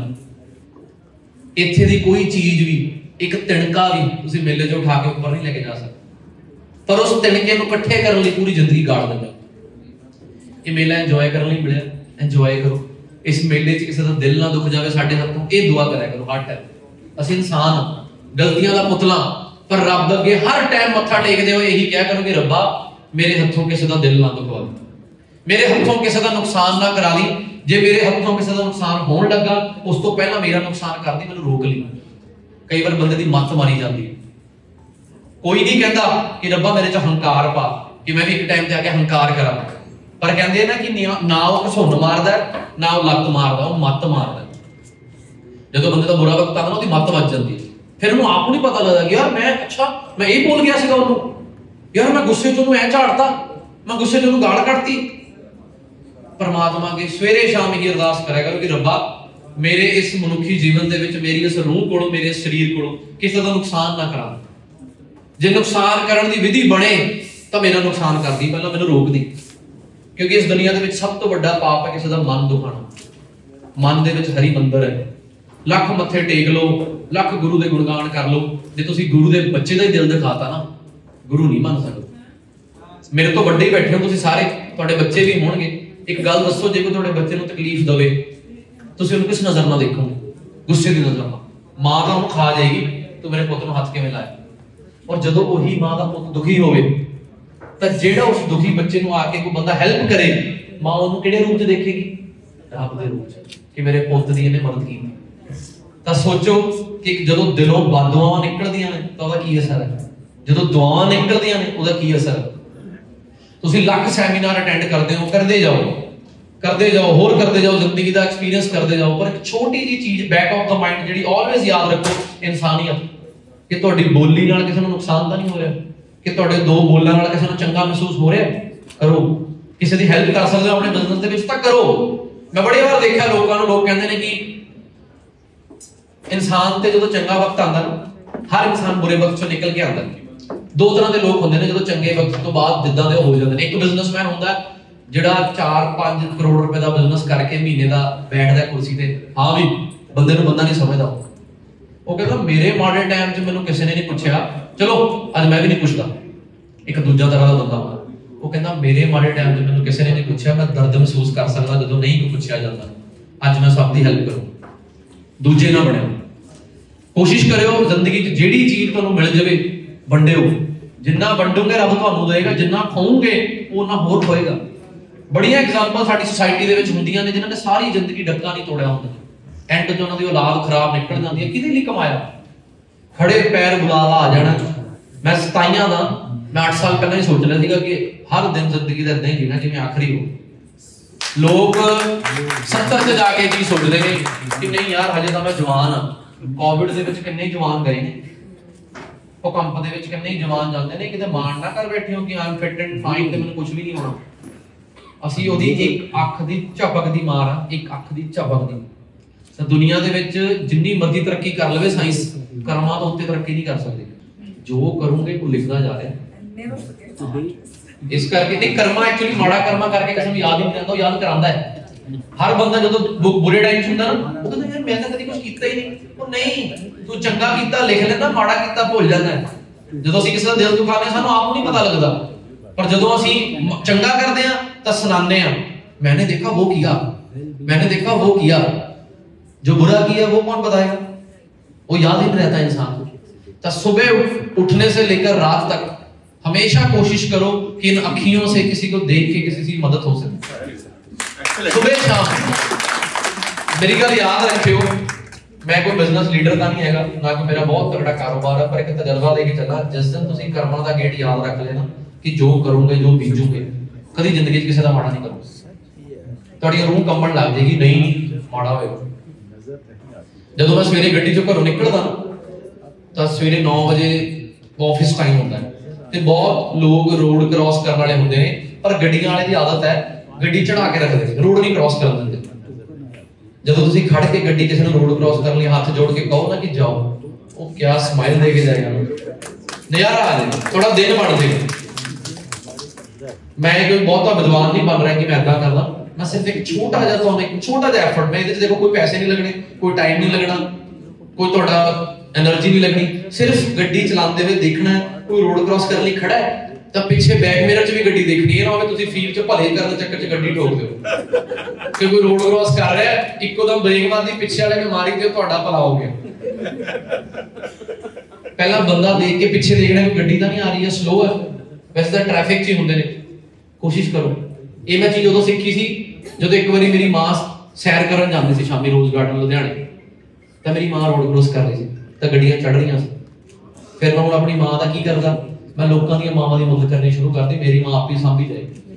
ਇੱਥੇ ਦੀ ਕੋਈ ਚੀਜ਼ ਵੀ, ਇੱਕ ਤਿਣਕਾ ਵੀ ਤੁਸੀਂ ਮੇਲੇ 'ਚ ਉਠਾ ਕੇ ਉੱਪਰ ਨਹੀਂ ਲੈ ਕੇ ਜਾ ਸਕਦੇ, ਪਰ ਉਸ ਤਿਣਕੇ ਨੂੰ ਇਕੱਠੇ ਕਰਨ ਲਈ ਪੂਰੀ ਜ਼ਿੰਦਗੀ ਗਾੜ ਦਿੰਦਾ। ਇਹ ਮੇਲਾ ਇੰਜੋਏ ਕਰਨ ਲਈ ਮਿਲਿਆ, ਇੰਜੋਏ ਕਰੋ। ਇਸ ਮੇਲੇ 'ਚ ਕਿਸੇ ਦਾ ਦਿਲ ਨਾ ਦੁੱਖ ਜਾਵੇ ਸਾਡੇ ਹੱਥੋਂ, ਇਹ ਦੁਆ ਕਰਿਆ ਕਰੋ ਹਰ ਟਾਈਮ। ਅਸੀਂ ਇਨਸਾਨ, ਗਲਤੀਆਂ ਦਾ ਪੁਤਲਾ, ਪਰ ਰੱਬ ਅੱਗੇ ਹਰ ਟਾਈਮ ਮੱਥਾ ਟੇਕਦੇ ਹੋਏ ਇਹੀ ਕਿਹਾ ਕਰੋ ਕਿ ਰੱਬਾ ਮੇਰੇ ਹੱਥੋਂ ਕਿਸੇ ਦਾ ਦਿਲ ਨਾ ਦੁਖਵਾ, ਮੇਰੇ ਹੱਥੋਂ ਕਿਸੇ ਦਾ ਨੁਕਸਾਨ ਨਾ ਕਰਾ ਲਈ। ਜੇ ਮੇਰੇ ਹੱਥੋਂ ਕਿਸੇ ਦਾ ਨੁਕਸਾਨ ਹੋਣ ਲੱਗਾ ਉਸ ਤੋਂ ਪਹਿਲਾਂ ਮੇਰਾ ਨੁਕਸਾਨ ਕਰਦੀ, ਮੈਨੂੰ ਰੋਕ ਲਈ। ਕਈ ਵਾਰ ਬੰਦੇ ਦੀ ਮੱਤ ਮਾਰੀ ਜਾਂਦੀ ਹੈ। ਕੋਈ ਨਹੀਂ ਕਹਿੰਦਾ ਕਿ ਰੱਬਾ ਮੇਰੇ 'ਚ ਹੰਕਾਰ ਪਾ ਕਿ ਮੈਂ ਵੀ ਇੱਕ ਟਾਈਮ ਤੇ ਆ ਕੇ ਹੰਕਾਰ ਕਰਾਂ, ਪਰ ਕਹਿੰਦੇ ਨਾ ਕਿ ਨਾ ਉਹ ਘਸੁੰਨ ਮਾਰਦਾ ਨਾ ਉਹ ਲੱਤ ਮਾਰਦਾ, ਉਹ ਮੱਤ ਮਾਰਦਾ। ਜਦੋਂ ਬੰਦੇ ਦਾ ਬੁਰਾ ਵਕਤ ਆਉਂਦਾ ਨਾ ਉਹਦੀ ਮੱਤ ਵੱਜ ਜਾਂਦੀ ਹੈ, ਫਿਰ ਉਹਨੂੰ ਆਪ ਨੂੰ ਨਹੀਂ ਪਤਾ ਲੱਗਦਾ ਕਿ ਯਾਰ ਮੈਂ ਅੱਛਾ ਮੈਂ ਇਹ ਬੋਲ ਗਿਆ ਸੀਗਾ ਉਹਨੂੰ, ਯਾਰ ਮੈਂ ਗੁੱਸੇ 'ਚ ਉਹਨੂੰ ਐ ਝਾੜਤਾ, ਮੈਂ ਗੁੱਸੇ 'ਚ ਉਹਨੂੰ ਗਾਲ ਕੱਢਤੀ। ਪਰਮਾਤਮਾ ਅੱਗੇ ਸਵੇਰੇ ਸ਼ਾਮ ਹੀ ਅਰਦਾਸ ਕਰਿਆ ਕਰੋ ਕਿ ਰੱਬਾ ਮੇਰੇ ਇਸ ਮਨੁੱਖੀ ਜੀਵਨ ਦੇ ਵਿੱਚ ਮੇਰੀ ਇਸ ਰੂਹ ਕੋਲੋਂ, ਮੇਰੇ ਇਸ ਸਰੀਰ ਕੋਲੋਂ ਕਿਸੇ ਦਾ ਨੁਕਸਾਨ ਨਾ ਕਰਾ। ਜੇ ਨੁਕਸਾਨ ਕਰਨ ਦੀ ਵਿਧੀ ਬਣੇ ਤਾਂ ਮੇਰਾ ਨੁਕਸਾਨ ਕਰਦੀ, ਪਹਿਲਾਂ ਮੈਨੂੰ ਰੋਕ ਦੀ। ਕਿਉਂਕਿ ਇਸ ਦੁਨੀਆ ਦੇ ਵਿੱਚ ਸਭ ਤੋਂ ਵੱਡਾ ਪਾਪ ਹੈ ਕਿਸੇ ਦਾ ਮਨ ਦੁਖਾਣਾ। ਮਨ ਦੇ ਵਿੱਚ ਹਰੀ ਮੰਦਰ ਹੈ, ਲੱਖ ਮੱਥੇ ਟੇਕ ਲਓ, ਲੱਖ ਗੁਰੂ ਦੇ ਗੁਣਗਾਨ ਕਰ ਲਓ, ਜੇ ਤੁਸੀਂ ਗੁਰੂ ਦੇ ਬੱਚੇ ਦਾ ਹੀ ਦਿਲ ਦਿਖਾਤਾ ਨਾ, ਗੁਰੂ ਨਹੀਂ ਮੰਨ ਸਕਦੇ। ਮੇਰੇ ਤੋਂ ਵੱਡੇ ਹੀ ਬੈਠੇ ਹੋ ਤੁਸੀਂ ਸਾਰੇ, ਤੁਹਾਡੇ ਬੱਚੇ ਵੀ ਹੋਣਗੇ। ਇੱਕ ਗੱਲ ਦੱਸੋ, ਜੇ ਕੋਈ ਤੁਹਾਡੇ ਬੱਚੇ ਨੂੰ ਤਕਲੀਫ ਦੇਵੇ ਤੁਸੀਂ ਉਹਨੂੰ ਕਿਸ ਨਜ਼ਰ ਨਾਲ ਦੇਖੋਗੇ? ਗੁੱਸੇ ਦੀ ਨਜ਼ਰ ਨਾਲ। ਮਾਂ ਤਾਂ ਉਹਨੂੰ ਖਾ ਜਾਏਗੀ, ਤੂੰ ਮੇਰੇ ਪੁੱਤ ਨੂੰ ਹੱਥ ਕਿਵੇਂ ਲਾਇਆ। ਔਰ ਜਦੋਂ ਉਹੀ ਮਾਂ ਦਾ ਪੁੱਤ ਦੁਖੀ ਹੋਵੇ ਤਾਂ ਜਿਹੜਾ ਉਸ ਦੁਖੀ ਬੱਚੇ ਨੂੰ ਆ ਕੇ ਕੋਈ ਬੰਦਾ ਹੈਲਪ ਕਰੇ, ਮਾਂ ਉਹਨੂੰ ਕਿਹੜੇ ਰੂਪ 'ਚ ਦੇਖੇਗੀ? ਰੱਬ ਦੇ ਰੂਪ 'ਚ, ਕਿ ਮੇਰੇ ਪੁੱਤ ਦੀ ਇਹਨੇ ਮਦਦ ਕੀਤੀ। ਤਾਂ ਸੋਚੋ ਕਿ ਜਦੋਂ ਦਿਲੋਂ ਬਦਦੁਆਵਾਂ ਨਿਕਲਦੀਆਂ ਨੇ ਤਾਂ ਉਹਦਾ ਕੀ ਅਸਰ ਹੈ, ਜਦੋਂ ਦੁਆਵਾਂ ਨਿਕਲਦੀਆਂ ਨੇ ਉਹਦਾ ਕੀ ਅਸਰ ਹੈ। ਤੁਸੀਂ ਲੱਖ ਸੈਮੀਨਾਰ ਅਟੈਂਡ ਕਰਦੇ ਹੋ, ਕਰਦੇ ਜਾਓ, करते जाओ, होर करते जाओ, जिंदगी का एक्सपीरियंस करते जाओ, पर एक छोटी जी चीज बैक ऑफ द माइंड जी ऑलवेज याद रखो, इंसानियत। कि तुहाडी बोली नाल किसी नूं नुकसान तो नहीं हो रहा, कि तुहाडे दो बोलण नाल किसी नूं चंगा महसूस हो रहा, करो। किसी की हैल्प कर सकते हो अपने बिजनेस दे विच तां करो। मैं बड़ी बार देखा लोगों को, लोग कहते हैं कि इंसान ते जो चंगा वक्त आता ना, हर इंसान बुरे वक्त चों निकल के आता। दो तरह के लोग होंगे ने, जो चंगे वक्त तो बाद जिद्दां दे हो जाते हैं। एक बिजनेसमैन होंदा जिहड़ा चार पांच करोड़ रुपए का बिजनेस करके महीने का बैठदा कुर्सी ते, हाँ भी बंदे नूं बंदा नहीं समझदा। वो कहता मेरे माड़े टाइम च मैनूं किसी ने नहीं पूछा, चलो अज मैं भी नहीं पूछदा। एक दूजा तरह का बंदा वो कहता मेरे माड़े टाइम च मैनूं किसी ने नहीं पूछा, मैं दर्द महसूस कर सकदा जदों नहीं कोई पूछा जाता। अज मैं सबकी हेल्प करूं, दूजे ना बनिओ। कोशिश करियो जिंदगी च जिहड़ी चीज तुहानूं मिल जावे वंडिओ। जिन्ना वंडोगे रब तुहानूं देगा, जिन्ना खाओगे उन्ना होर होएगा। बड़िया एग्जाम्पल साडी सोसाइटी दे विच हुंदियां ने, जिन्हां ने सारी जिंदगी डक्का नहीं तोड़िया हुंदा, एंड च उन्हां दी औलाद खराब निकल जांदी है। किहदे लई कमाया? खड़े पैर बुलावा आ जाना। मैं सताइयां दा, मैं आठ साल पहले ही सोच लिया सीगा कि हर दिन जिंदगी दा इदां ही जीना जिवें आखिरी हो। लोग सत्तर से जाके चीज सोचते हैं कि नहीं यार हजे तो मैं जवान हाँ। कोविड दे विच किन्ने जवान गए ने, भूकंप दे विच किन्ने जवान जांदे ने, किते मान ना कर बैठे हो कि I am fit and fine ते मैनूं कुछ भी नहीं होना। ਅਸੀਂ ਉਹਦੀ ਇੱਕ ਅੱਖ ਦੀ ਝਪਕ ਦੀ ਮਾਰ ਆ, ਇੱਕ ਅੱਖ ਦੀ ਝਪਕ ਦੀ। ਤਾਂ ਦੁਨੀਆ ਦੇ ਵਿੱਚ ਜਿੰਨੀ ਮਰਜ਼ੀ ਤਰੱਕੀ ਕਰ ਲਵੇ ਸਾਇੰਸ, ਕਰਮਾਂ ਤੋਂ ਉੱਤੇ ਤਰੱਕੀ ਨਹੀਂ ਕਰ ਸਕਦੀ। ਜੋ ਕਰੋਗੇ ਉਹ ਲਿਖਦਾ ਜਾ ਰਿਹਾ। ਇਸ ਕਰਕੇ ਨਹੀਂ ਕਰਮਾ ਐਕਚੁਅਲੀ ਮਾੜਾ ਕਰਮਾ ਕਰਕੇ ਕਿਸੇ ਨੂੰ ਯਾਦ ਹੀ ਨਹੀਂ ਰਹਿੰਦਾ, ਉਹ ਯਾਦ ਕਰਾਉਂਦਾ ਹੈ। ਹਰ ਬੰਦਾ ਜਦੋਂ ਬੁਰੇ ਟਾਈਮ 'ਚ ਹੁੰਦਾ ਨਾ, ਉਹ ਕਹਿੰਦਾ ਯਾਰ ਮੈਂ ਤਾਂ ਕਦੀ ਕੁਝ ਕੀਤਾ ਹੀ ਨਹੀਂ। ਉਹ ਨਹੀਂ, ਤੂੰ ਚੰਗਾ ਕੀਤਾ ਲਿਖ ਲੈਂਦਾ, ਮਾੜਾ ਕੀਤਾ ਭੁੱਲ ਜਾਂਦਾ। ਜਦੋਂ ਅਸੀਂ ਕਿਸੇ ਦਾ ਦਿਲ ਦੁਖਾਉਂਦੇ ਸਾਨੂੰ ਆਪ ਨੂੰ ਨਹੀਂ ਪਤਾ ਲੱਗਦਾ, पर जो असी चंगा करते हैं तो सुनाने हैं, मैंने देखा वो किया, मैंने देखा वो किया। जो बुरा किया वो कौन बताएगा? वो याद ही नहीं रहता इंसान को। तो सुबह उठने से लेकर रात तक हमेशा कोशिश करो कि इन अखियों से किसी को देख के किसी की मदद हो सके। सुबह शाम मेरी गल याद रखियो, मैं कोई बिजनेस लीडर का नहीं है ना, कोई मेरा बहुत तगड़ा कारोबार है, पर एक तजर्बा लेके चला। जिस दिन तुसीं कर्मां दा गेट याद रख लेना कि जो करोगे जो बीजोगे, कभी जिंदगी च किसी का माड़ा नहीं करोगे। तुहाडी रूह कंबण लग जाएगी, नहीं माड़ा होएगा। जदों मैं सवेरे गड्डी चों घरों निकलदा तां सवेरे नौ बजे ऑफिस टाइम होंदा है ते बहुत लोग रोड क्रॉस करने वाले होंदे ने, पर गड्डियां वाले दी आदत है गड्डी चढ़ा के रखदे, रोड नहीं क्रॉस करन दिंदे। जदों तुसीं खड़ के गड्डी किसी नूं रोड क्रॉस करन लई हाथ जोड़ के कहो ना कि जाओ, वो क्या स्माइल दे के जाएगा, नज़ारा आ जाएगा, थोड़ा दिन बन जाएगा। मैं कोई बहुत विद्वान नहीं बन रहा कि मैं ऐसा करदा, मैं सिर्फ एक छोटा जिहा तुहानूं एक छोटा जिहा एफर्ट, मैं इहदे च देखो कोई पैसे नहीं लगने, कोई टाइम नहीं लगना, कोई तुहाडा एनर्जी नहीं लगनी, सिर्फ गड्डी चलाते हुए देखना है। कोई रोड क्रॉस करने लई खड़ा है तो पीछे बैक मिरर च भी गड्डी देखनी है ना, होवे तुसीं फील्ड च भले करन दे चक्कर च गड्डी ठोक दिओ कि कोई रोड क्रॉस कर रहा है, इकोदम ब्रेक मारदी पिछे वाले ने मारी ते तुहाडा भला हो गया। पहला बंदा देख के पीछे देखना कोई गड्डी तां नहीं आ रही है, स्लो है, वैसे तो ट्रैफिक च ही हुंदे ने। कोशिश करो। ये मैं चीज उदों सीखी सी जदों एक बारी मेरी मां सैर करन जांदी सी शामी रोज गार्डन लुधियाने, तो मेरी मां रोड क्रॉस कर रही सी तो गड्डियां चढ़ रही सी। फिर मैं हुण अपनी मां दा की करदा, मैं लोकां दी मावां दी मदद करनी शुरू कर दी, मेरी मां आप ही सांभी जाएगी।